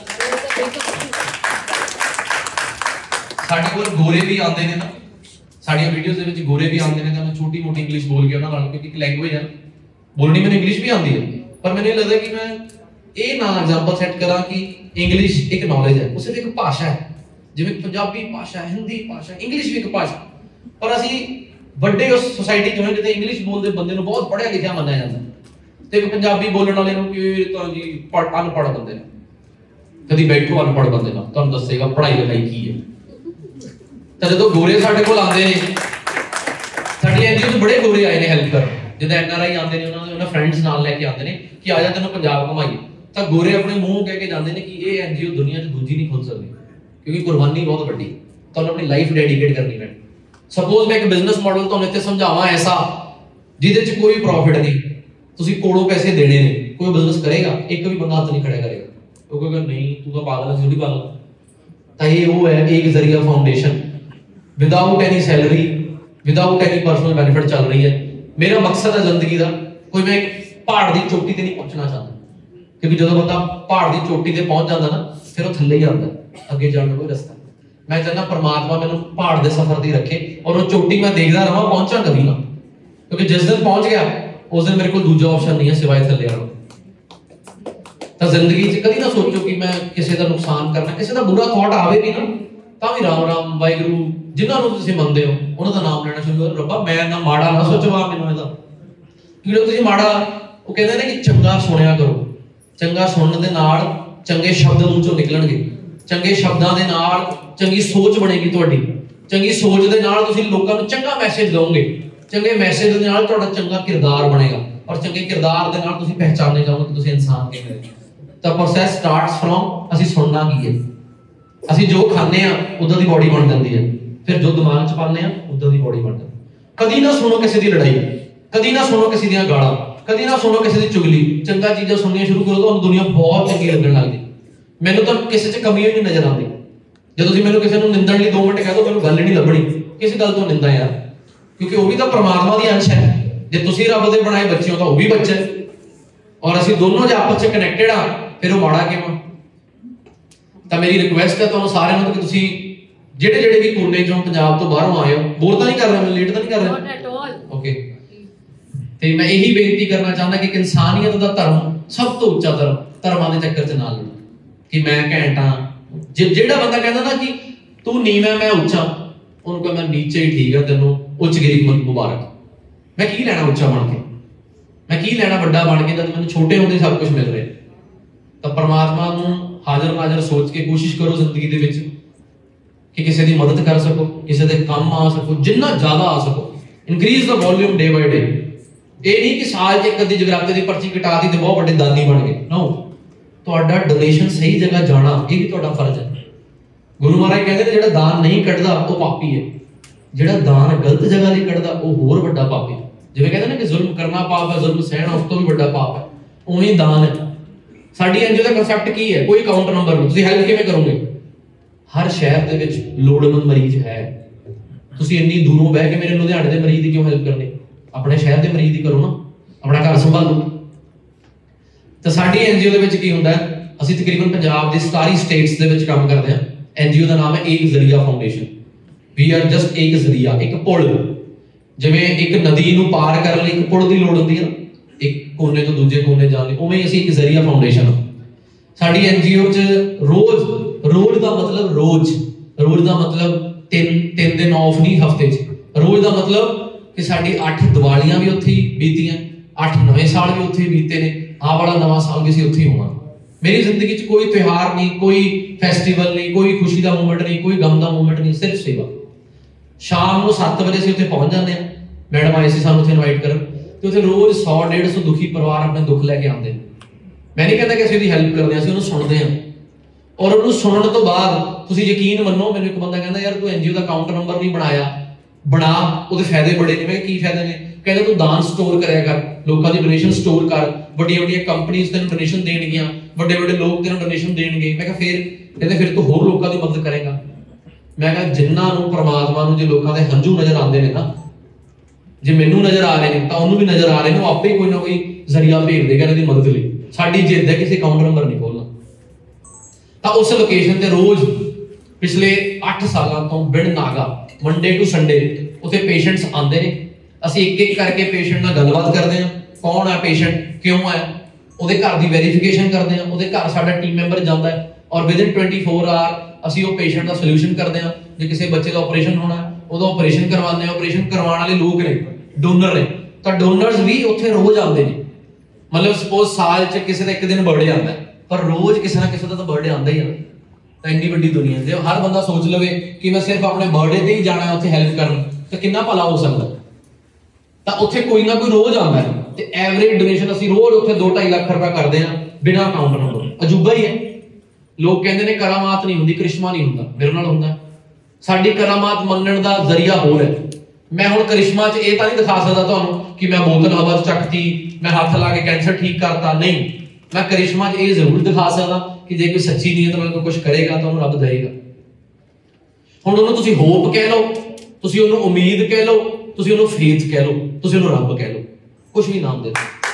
साडे कोल गोरे भी आंदे ने ना, साडीआं वीडियोज़ दे विच गोरे भी आंदे ने, तां मैं छोटी मोटी इंग्लिश बोल के उन्हां नाल, क्योंकि एक लैंग्वेज है बोलनी, मैंने इंग्लिश भी आंदी है, पर मैंने लगदा कि मैं ये ना एग्जांपल सैट करा कि इंग्लिश एक नॉलेज है, वो सिर्फ एक भाषा है। जिवें पंजाबी भाषा, हिंदी भाषा, इंग्लिश भी एक भाषा, पर असीं ਵੱਡੇ ਉਸ ਸੋਸਾਇਟੀ ਚੋਂ ਜਿੱਥੇ ਇੰਗਲਿਸ਼ ਬੋਲਦੇ ਬੰਦੇ ਨੂੰ ਬਹੁਤ ਪੜ੍ਹਿਆ ਲਿਖਿਆ ਮੰਨਿਆ ਜਾਂਦਾ ਤੇ ਇੱਕ ਪੰਜਾਬੀ ਬੋਲਣ ਵਾਲੇ ਨੂੰ ਕਿ ਤਾਂ ਜੀ ਅਨਪੜ੍ਹ ਬੰਦੇ ਨੇ। ਕਦੀ ਬੈਠੋ ਅਨਪੜ੍ਹ ਬੰਦੇ ਨਾਲ, ਤੁਹਾਨੂੰ ਦੱਸੇਗਾ ਪੜ੍ਹਾਈ ਲਿਖਾਈ ਕੀ ਹੈ। ਤਾਂ ਜਦੋਂ ਗੋਰੇ ਸਾਡੇ ਕੋਲ ਆਉਂਦੇ ਨੇ, ਸਾਡੀ ਐਨਜੀਓ 'ਚ ਬੜੇ ਗੋਰੇ ਆਏ ਨੇ ਹੈਲਪ ਕਰਨ। ਜਦੋਂ ਐਨ ਆਰ ਆਈ ਆਉਂਦੇ ਨੇ, ਉਹਨਾਂ ਦੇ ਉਹਨਾਂ ਫਰੈਂਡਸ ਨਾਲ ਲੈ ਕੇ ਆਉਂਦੇ ਨੇ ਕਿ ਆ ਜਾ ਤੈਨੂੰ ਪੰਜਾਬ ਘੁਮਾਈਏ, ਤਾਂ ਗੋਰੇ ਆਪਣੇ ਮੂੰਹ ਕਹਿ ਕੇ ਜਾਂਦੇ ਨੇ ਕਿ ਇਹ ਐਨਜੀਓ ਦੁਨੀਆ 'ਚ ਦੂਜੀ ਨਹੀਂ ਖੁੱਲ ਸਕਦੀ, क्योंकि कुर्बानी बहुत वड्डी, ਤੁਹਾਨੂੰ ਆਪਣੀ ਲਾਈਫ ਡੈਡੀਕੇਟ ਕਰਨੀ ਪੈਣੀ। ਸਪੋਜ਼ ਮੈਂ ਇੱਕ ਬਿਜ਼ਨਸ ਮਾਡਲ ਤੁਹਾਨੂੰ ਇੱਥੇ ਸਮਝਾਵਾਂ ਐਸਾ ਜਿਹਦੇ 'ਚ ਕੋਈ ਪ੍ਰੋਫਿਟ ਨਹੀਂ, ਤੁਸੀਂ ਕੋਲੋਂ ਪੈਸੇ ਦੇਣੇ ਨੇ, ਕੋਈ ਬਿਜ਼ਨਸ ਕਰੇਗਾ ਇੱਕ ਵੀ ਬੰਦਾ ਹੱਥ ਨਹੀਂ ਖੜਿਆ ਕਰੇਗਾ। ਉਹ ਕਹੇਗਾ ਨਹੀਂ ਤੂੰ ਤਾਂ ਪਾਗਲ ਹੈ, ਥੋੜੀ ਪਾਗਲ। ਤਾਂ ਇਹ ਉਹ ਹੈ Ek Zariya foundation, without any salary, without any personal benefit ਚੱਲ ਰਹੀ ਹੈ। ਮੇਰਾ ਮਕਸਦ ਹੈ ਜ਼ਿੰਦਗੀ ਦਾ, ਕੋਈ ਮੈਂ ਪਹਾੜ ਦੀ ਚੋਟੀ ਤੇ ਨਹੀਂ ਪਹੁੰਚਣਾ ਚਾਹੁੰਦਾ, ਕਿਉਂਕਿ ਜਦੋਂ ਬੰਦਾ ਪਹਾੜ ਦੀ ਚੋਟੀ ਤੇ ਪਹੁੰਚ ਜਾਂਦਾ ਨਾ ਫਿਰ ਉਹ ਥੱਲੇ ਹੀ ਆਉਂਦਾ, ਅੱਗੇ ਜਾਣ ਦਾ ਕੋਈ ਰਸਤਾ। ਮੈਂ ਚਾਹੁੰਦਾ ਪਰਮਾਤਮਾ ਮੈਨੂੰ ਪਹਾੜ ਦੇ ਸਫ਼ਰ ਦੀ ਰੱਖੇ ਔਰ ਉਹ ਚੋਟੀ ਮੈਂ ਦੇਖਦਾ ਰਹਾਂ, ਪਹੁੰਚਾਂ ਕਦੀ ਨਾ, ਕਿਉਂਕਿ ਜਿਸ ਦਿਨ ਪਹੁੰਚ ਗਿਆ ਉਸ ਦਿਨ ਮੇਰੇ ਕੋਲ ਦੂਜਾ ਆਪਸ਼ਨ ਨਹੀਂ ਹੈ ਸਿਵਾਏ ਥੱਲੇ ਆਉਣ। ਤਾਂ ਜ਼ਿੰਦਗੀ 'ਚ ਕਦੀ ਨਾ ਸੋਚੋ ਕਿ ਮੈਂ ਕਿਸੇ ਦਾ ਨੁਕਸਾਨ ਕਰਨਾ, ਕਿਸੇ ਦਾ ਬੁਰਾ ਥਾਟ ਆਵੇ ਵੀ ਨਾ ਤਾਂ ਵੀ ਰਾਮ ਰਾਮ ਵਾਹਿਗੁਰੂ ਜਿਨ੍ਹਾਂ ਨੂੰ ਤੁਸੀਂ ਮੰਨਦੇ ਹੋ ਉਹਨਾਂ ਦਾ ਨਾਮ ਲੈਣਾ ਸ਼ੁਰੂ ਕਰੋ। ਰੱਬਾ ਮੈਂ ਨਾ ਮਾੜਾ ਨਾ ਸੋਚਵਾ ਮੈਨੂੰ ਇਹਦਾ, ਕਿਉਂਕਿ ਤੁਸੀਂ ਮਾੜਾ, ਉਹ ਕਹਿੰਦੇ ਨੇ ਕਿ ਚੰਗਾ ਸੁਣਿਆ ਕਰੋ, ਚੰਗਾ ਸੁਣਨ ਦੇ ਨਾਲ ਚੰਗੇ ਸ਼ਬਦ ਮੂੰਹ ਚੋਂ ਨਿਕਲਣਗੇ, ਚੰਗੇ ਸ਼ਬਦਾਂ ਦੇ ਨਾਲ ਚੰਗੀ ਸੋਚ ਬਣੇਗੀ ਤੁਹਾਡੀ, ਚੰਗੀ ਸੋਚ ਦੇ ਨਾਲ ਤੁਸੀਂ ਲੋਕਾਂ ਨੂੰ ਚੰਗਾ ਮੈਸੇਜ ਦਿਓਗੇ, ਚੰਗੇ ਮੈਸੇਜ ਦੇ ਨਾਲ ਤੁਹਾਡਾ ਚੰਗਾ ਕਿਰਦਾਰ ਬਣੇਗਾ ਔਰ ਚੰਗੇ ਕਿਰਦਾਰ ਦੇ ਨਾਲ ਤੁਸੀਂ ਪਹਿਚਾਨੇ ਜਾਓਗੇ ਕਿ ਤੁਸੀਂ ਇਨਸਾਨ ਕਿਵੇਂ ਹੋ। ਤਾਂ ਪ੍ਰੋਸੈਸ ਸਟਾਰਟਸ ਫਰੋਮ ਅਸੀਂ ਸੁਣਨਾ ਕੀ ਹੈ, ਅਸੀਂ ਜੋ ਖਾਂਦੇ ਆ ਉਦਾਂ ਦੀ ਬੋਡੀ ਬਣ ਜਾਂਦੀ ਹੈ, ਫਿਰ ਜੋ ਦਿਮਾਗ 'ਚ ਪਾਉਂਦੇ ਆ ਉਦਾਂ ਦੀ ਬੋਡੀ ਬਣ ਜਾਂਦੀ। ਕਦੀ ਨਾ ਸੁਣੋ ਕਿਸੇ ਦੀ ਲੜਾਈ, ਕਦੀ ਨਾ ਸੁਣੋ ਕਿਸੇ ਦੀਆਂ ਗਾਲਾਂ, कदी ना सुनो किसी की चुगली, चंगा चीज़ां सुननियां शुरू करो तो दुनिया बहुत चंगी लगन लगदी। मैनूं तो किसी च कमी ही नहीं नजर आती। जो तुसीं मैनूं किसी नूं निंदण लई दो मिनट कह दो मैनूं गल नहीं लभणी किस गल तो निंदा यार, क्योंकि वो भी तो परमात्मा दी अंश है। जे तुसीं रब दे बनाए बच्चे हो तो वो भी बच्चा है, और असीं दोनों जे आपस च कनैक्टेड आ फिर वो माड़ा किवें। तां मेरी रिक्वेस्ट है तुहानूं सारिआं नूं कि तुसीं ਜਿਹੜੇ ਜਿਹੜੇ ਵੀ ਕੋਨੇ ਚੋਂ ਪੰਜਾਬ ਤੋਂ ਬਾਹਰੋਂ ਆਏ ਹੋ, ਬੋਰ ਤਾਂ ਨਹੀਂ ਕਰ ਰਿਹਾ, ਮੈਂ ਲੇਟ ਤਾਂ ਨਹੀਂ ਕਰ ਰਿਹਾ, ਓਕੇ। ਤੇ ਮੈਂ ਇਹੀ ਬੇਨਤੀ ਕਰਨਾ ਚਾਹੁੰਦਾ ਕਿ ਇਨਸਾਨੀਅਤ ਦਾ ਧਰਮ ਸਭ ਤੋਂ ਉੱਚਾ ਧਰਮ, ਧਰਮਾਂ ਦੇ ਚੱਕਰ 'ਚ ਨਾ ਲੜੋ ਕਿ ਮੈਂ ਘੈਂਟ ਹਾਂ। ਜਿਹੜਾ ਬੰਦਾ ਕਹਿੰਦਾ ਨਾ ਕਿ ਤੂੰ ਨੀਵਾਂ ਮੈਂ ਉੱਚਾ, ਉਹਨੂੰ ਕਹਾਂ ਮੈਂ ਨੀਚੇ ਹੀ ਠੀਕ ਆ, ਤੈਨੂੰ ਉੱਚਗਿਰੀ ਮੁਬਾਰਕ। ਮੈਂ ਕੀ ਲੈਣਾ ਉੱਚਾ ਬਣ ਕੇ, ਮੈਂ ਕੀ ਲੈਣਾ ਵੱਡਾ ਬਣ ਕੇ, ਜਦ ਮੈਨੂੰ ਛੋਟੇ ਹੁੰਦੇ ਸਭ ਕੁਝ ਮਿਲ ਰਿਹਾ। ਤਾਂ ਪਰਮਾਤਮਾ ਨੂੰ ਹਾਜ਼ਰ ਨਾਜ਼ਰ ਸੋਚ ਕੇ ਕੋਸ਼ਿਸ਼ ਕਰੋ ਜ਼ਿੰਦਗੀ ਦੇ ਵਿੱਚ कि किसी की मदद कर सको, किसी के काम आ सको, जिन्ना ज्यादा आ सको। Increase the volume day by day. ये नहीं कि साल च एक अद्धी जगराते की पर्ची कटा दी तो बहुत बड़े दानी बन गए, नो। तुहाडा डोनेशन सही जगह जाना ये भी तुहाडा फर्ज है। गुरु महाराज कहते हैं जिहड़ा दान नहीं कटदा वो पापी है, जिहड़ा दान गलत जगह नहीं कटदा वो होर वड्डा पापी है। जिवें कहते हैं ना कि जुल्म करना पाप है, जुल्म सहना उस तो भी वड्डा पाप है, उवें दान है। साडी एनजीओ दा कांसेप्ट की है, कोई अकाउंट नंबर नहीं, तुसीं हेल्प किवें करोगे। हर शहर दे विच लोड़मंद मरीज है, तुसीं इन्नी दूरों बह के मेरे लुधियाने दे मरीज दी क्यों हेल्प करनी, अपने शहर दे मरीज दी करो ना, अपना घर संभालो। तो साडी एनजीओ दे विच की हुंदा है, ਅਸੀਂ तकरीबन पंजाब दे सारी स्टेट्स दे विच काम करदे हां। एनजीओ दा नाम है एक Zariya foundation. We are just एक जरिया, एक पुल। जिवें एक नदी नूं पार करन लई एक पुल दी लोड़ हुंदी है, एक कोने तो दूजे कोने जाण लई, उवें ਅਸੀਂ एक जरिया फाउंडेशन। साडी एनजीओ च रोज रोज का मतलब रोज, रोज का मतलब तीन तीन दिन ऑफ नहीं हफ्ते च। रोज का मतलब कि साडी आठ दिवालियां भी उत्थे बीतियां, आठ नवे साल भी उत्थे बीते ने, आ वाला नवा साल भी असीं उत्थे होना। मेरी जिंदगी च कोई त्योहार नहीं, कोई फैसटीवल नहीं, कोई खुशी का मूवमेंट नहीं, कोई गम का मूवमेंट नहीं, सिर्फ सेवा। शाम को सत्त बजे असीं उत्थे पहुंच जाते हैं, मैडम आए सी सानूं उत्थे इनवाइट करन, ते उत्थे रोज सौ डेढ़ सौ दुखी परिवार अपने दुख लैके आते हैं। मैं नहीं कहता कि असीं उहदी हेल्प करदे हां, असीं उहनूं सुणदे हां, और उन्होंने सुनने तो बाद तुसीं यकीन मनो, मैनूं एक बंदा कहंदा यार तू एनजीओ का अकाउंट नंबर नहीं बनाया, बना, ਉਹਦੇ फायदे बड़े ने। मैं की फायदे ने? कहंदा तू दान स्टोर करया कर, लोकां दी डोनेशन स्टोर कर, ਵੱਡੀਆਂ ਵੱਡੀਆਂ ਕੰਪਨੀਆਂ ਤੈਨੂੰ ਡੋਨੇਸ਼ਨ ਦੇਣਗੀਆਂ, ਵੱਡੇ ਵੱਡੇ ਲੋਕ ਤੈਨੂੰ ਡੋਨੇਸ਼ਨ ਦੇਣਗੇ। ਮੈਂ ਕਿਹਾ ਫਿਰ ਕਹਿੰਦੇ ਫਿਰ ਤੂੰ ਹੋਰ ਲੋਕਾਂ ਦੀ ਮਦਦ ਕਰੇਗਾ। ਮੈਂ ਕਿਹਾ ਜਿਨ੍ਹਾਂ ਨੂੰ ਪਰਮਾਤਮਾ ਨੂੰ ਜੇ ਲੋਕਾਂ ਦੇ ਹੰਝੂ ਨਜ਼ਰ ਆਉਂਦੇ ਨੇ ਨਾ, ਜੇ ਮੈਨੂੰ ਨਜ਼ਰ ਆ ਰਹੇ ਨੇ ਤਾਂ ਉਹਨੂੰ ਵੀ ਨਜ਼ਰ ਆ ਰਹੇ ਨੇ, ਉਹ ਆਪੇ ਹੀ ਕੋਈ ਨਾ ਕੋਈ ਜ਼ਰੀਆ ਭੇਜ ਦੇਗਾ ਇਹਨਾਂ ਦੀ ਮਦਦ ਲਈ। ਸਾਡੀ ਜਿੱਦ ਹੈ ਕਿਸੇ ਅਕਾਊਂਟ ਨੰਬਰ ਨਹੀਂ ਖੋਲਣਾ। ਤਾਂ ਉਸ ਲੋਕੇਸ਼ਨ ਤੇ ਰੋਜ਼ ਪਿਛਲੇ ਅੱਠ ਸਾਲਾਂ ਤੋਂ ਬਿਨ ਨਾਗਾ ਮੰਡੇ ਟੂ ਸੰਡੇ ਉੱਥੇ ਪੇਸ਼ੈਂਟਸ ਆਉਂਦੇ ਨੇ। ਅਸੀਂ ਇੱਕ ਇੱਕ ਕਰਕੇ ਪੇਸ਼ੈਂਟ ਨਾਲ ਗੱਲਬਾਤ ਕਰਦੇ ਹਾਂ, ਕੌਣ ਹੈ ਪੇਸ਼ੈਂਟ, ਕਿਉਂ ਹੈ, ਉਹਦੇ ਘਰ ਦੀ ਵੈਰੀਫਿਕੇਸ਼ਨ ਕਰਦੇ ਹਾਂ, ਉਹਦੇ ਘਰ ਸਾਡਾ ਟੀਮ ਮੈਂਬਰ ਜਾਂਦਾ ਹੈ, ਔਰ ਵਿਦਿਨ ਟਵੈਂਟੀ ਫੋਰ ਆਰ ਅਸੀਂ ਉਹ ਪੇਸ਼ੈਂਟ ਦਾ ਸੋਲੂਸ਼ਨ ਕਰਦੇ ਹਾਂ। ਜੇ ਕਿਸੇ ਬੱਚੇ ਦਾ ਆਪਰੇਸ਼ਨ ਹੋਣਾ ਉਹਦਾ ਆਪਰੇਸ਼ਨ ਕਰਵਾਉਂਦੇ ਹਾਂ। ਆਪਰੇਸ਼ਨ ਕਰਵਾਉਣ ਵਾਲੇ ਲੋਕ ਨੇ ਡੋਨਰ ਨੇ, ਤਾਂ ਡੋਨਰਸ ਵੀ ਉੱਥੇ ਰੋਜ਼ ਆਉਂਦੇ ਨੇ। ਮਤਲਬ ਸਪੋਜ਼ ਸਾਲ 'ਚ ਕਿਸੇ ਦਾ ਇੱਕ ਦਿਨ ਬਰਥਡੇ ਆਉਂਦਾ, ਪਰ रोज किसी ना किसी का तो बर्थडे आता ही है। तो इन्नी बड़ी दुनिया जो हर बंदा सोच लवे कि मैं सिर्फ अपने बर्थडे ते ही जाना है उत्थे हेल्प करन, तो कितना भला हो सकता। तो उत्थे कोई ना कोई रोज आता है, तो एवरेज डोनेशन असीं रोज उत्थे दो ढाई लाख रुपया करते हैं बिना अकाउंट नंबर। अजूबा ही है। लोग कहते हैं करामात नहीं होंदी, करिश्मा नहीं होंदा, मेरे नाल हुंदा। साडी करामात मनण दा जरिया होर है। मैं हुण करिश्मा च ये तां नहीं दिखा सकदा तुहानूं कि मैं बोतल हवा च चकती, मैं हाथ ला के कैंसर ठीक करता, नहीं। मैं करिश्मा ये जरूर दिखा सकता कि जे कोई सच्ची नीयत नाल कोई कुछ करेगा तो उन्हें रब देगा। हुण उन्हें तुसीं होप कह लो, तुसीं उन्हें उम्मीद कह लो, तुसीं उन्हें फेथ कह लो, तुसीं उन्हें रब कह लो, कुछ भी नाम दे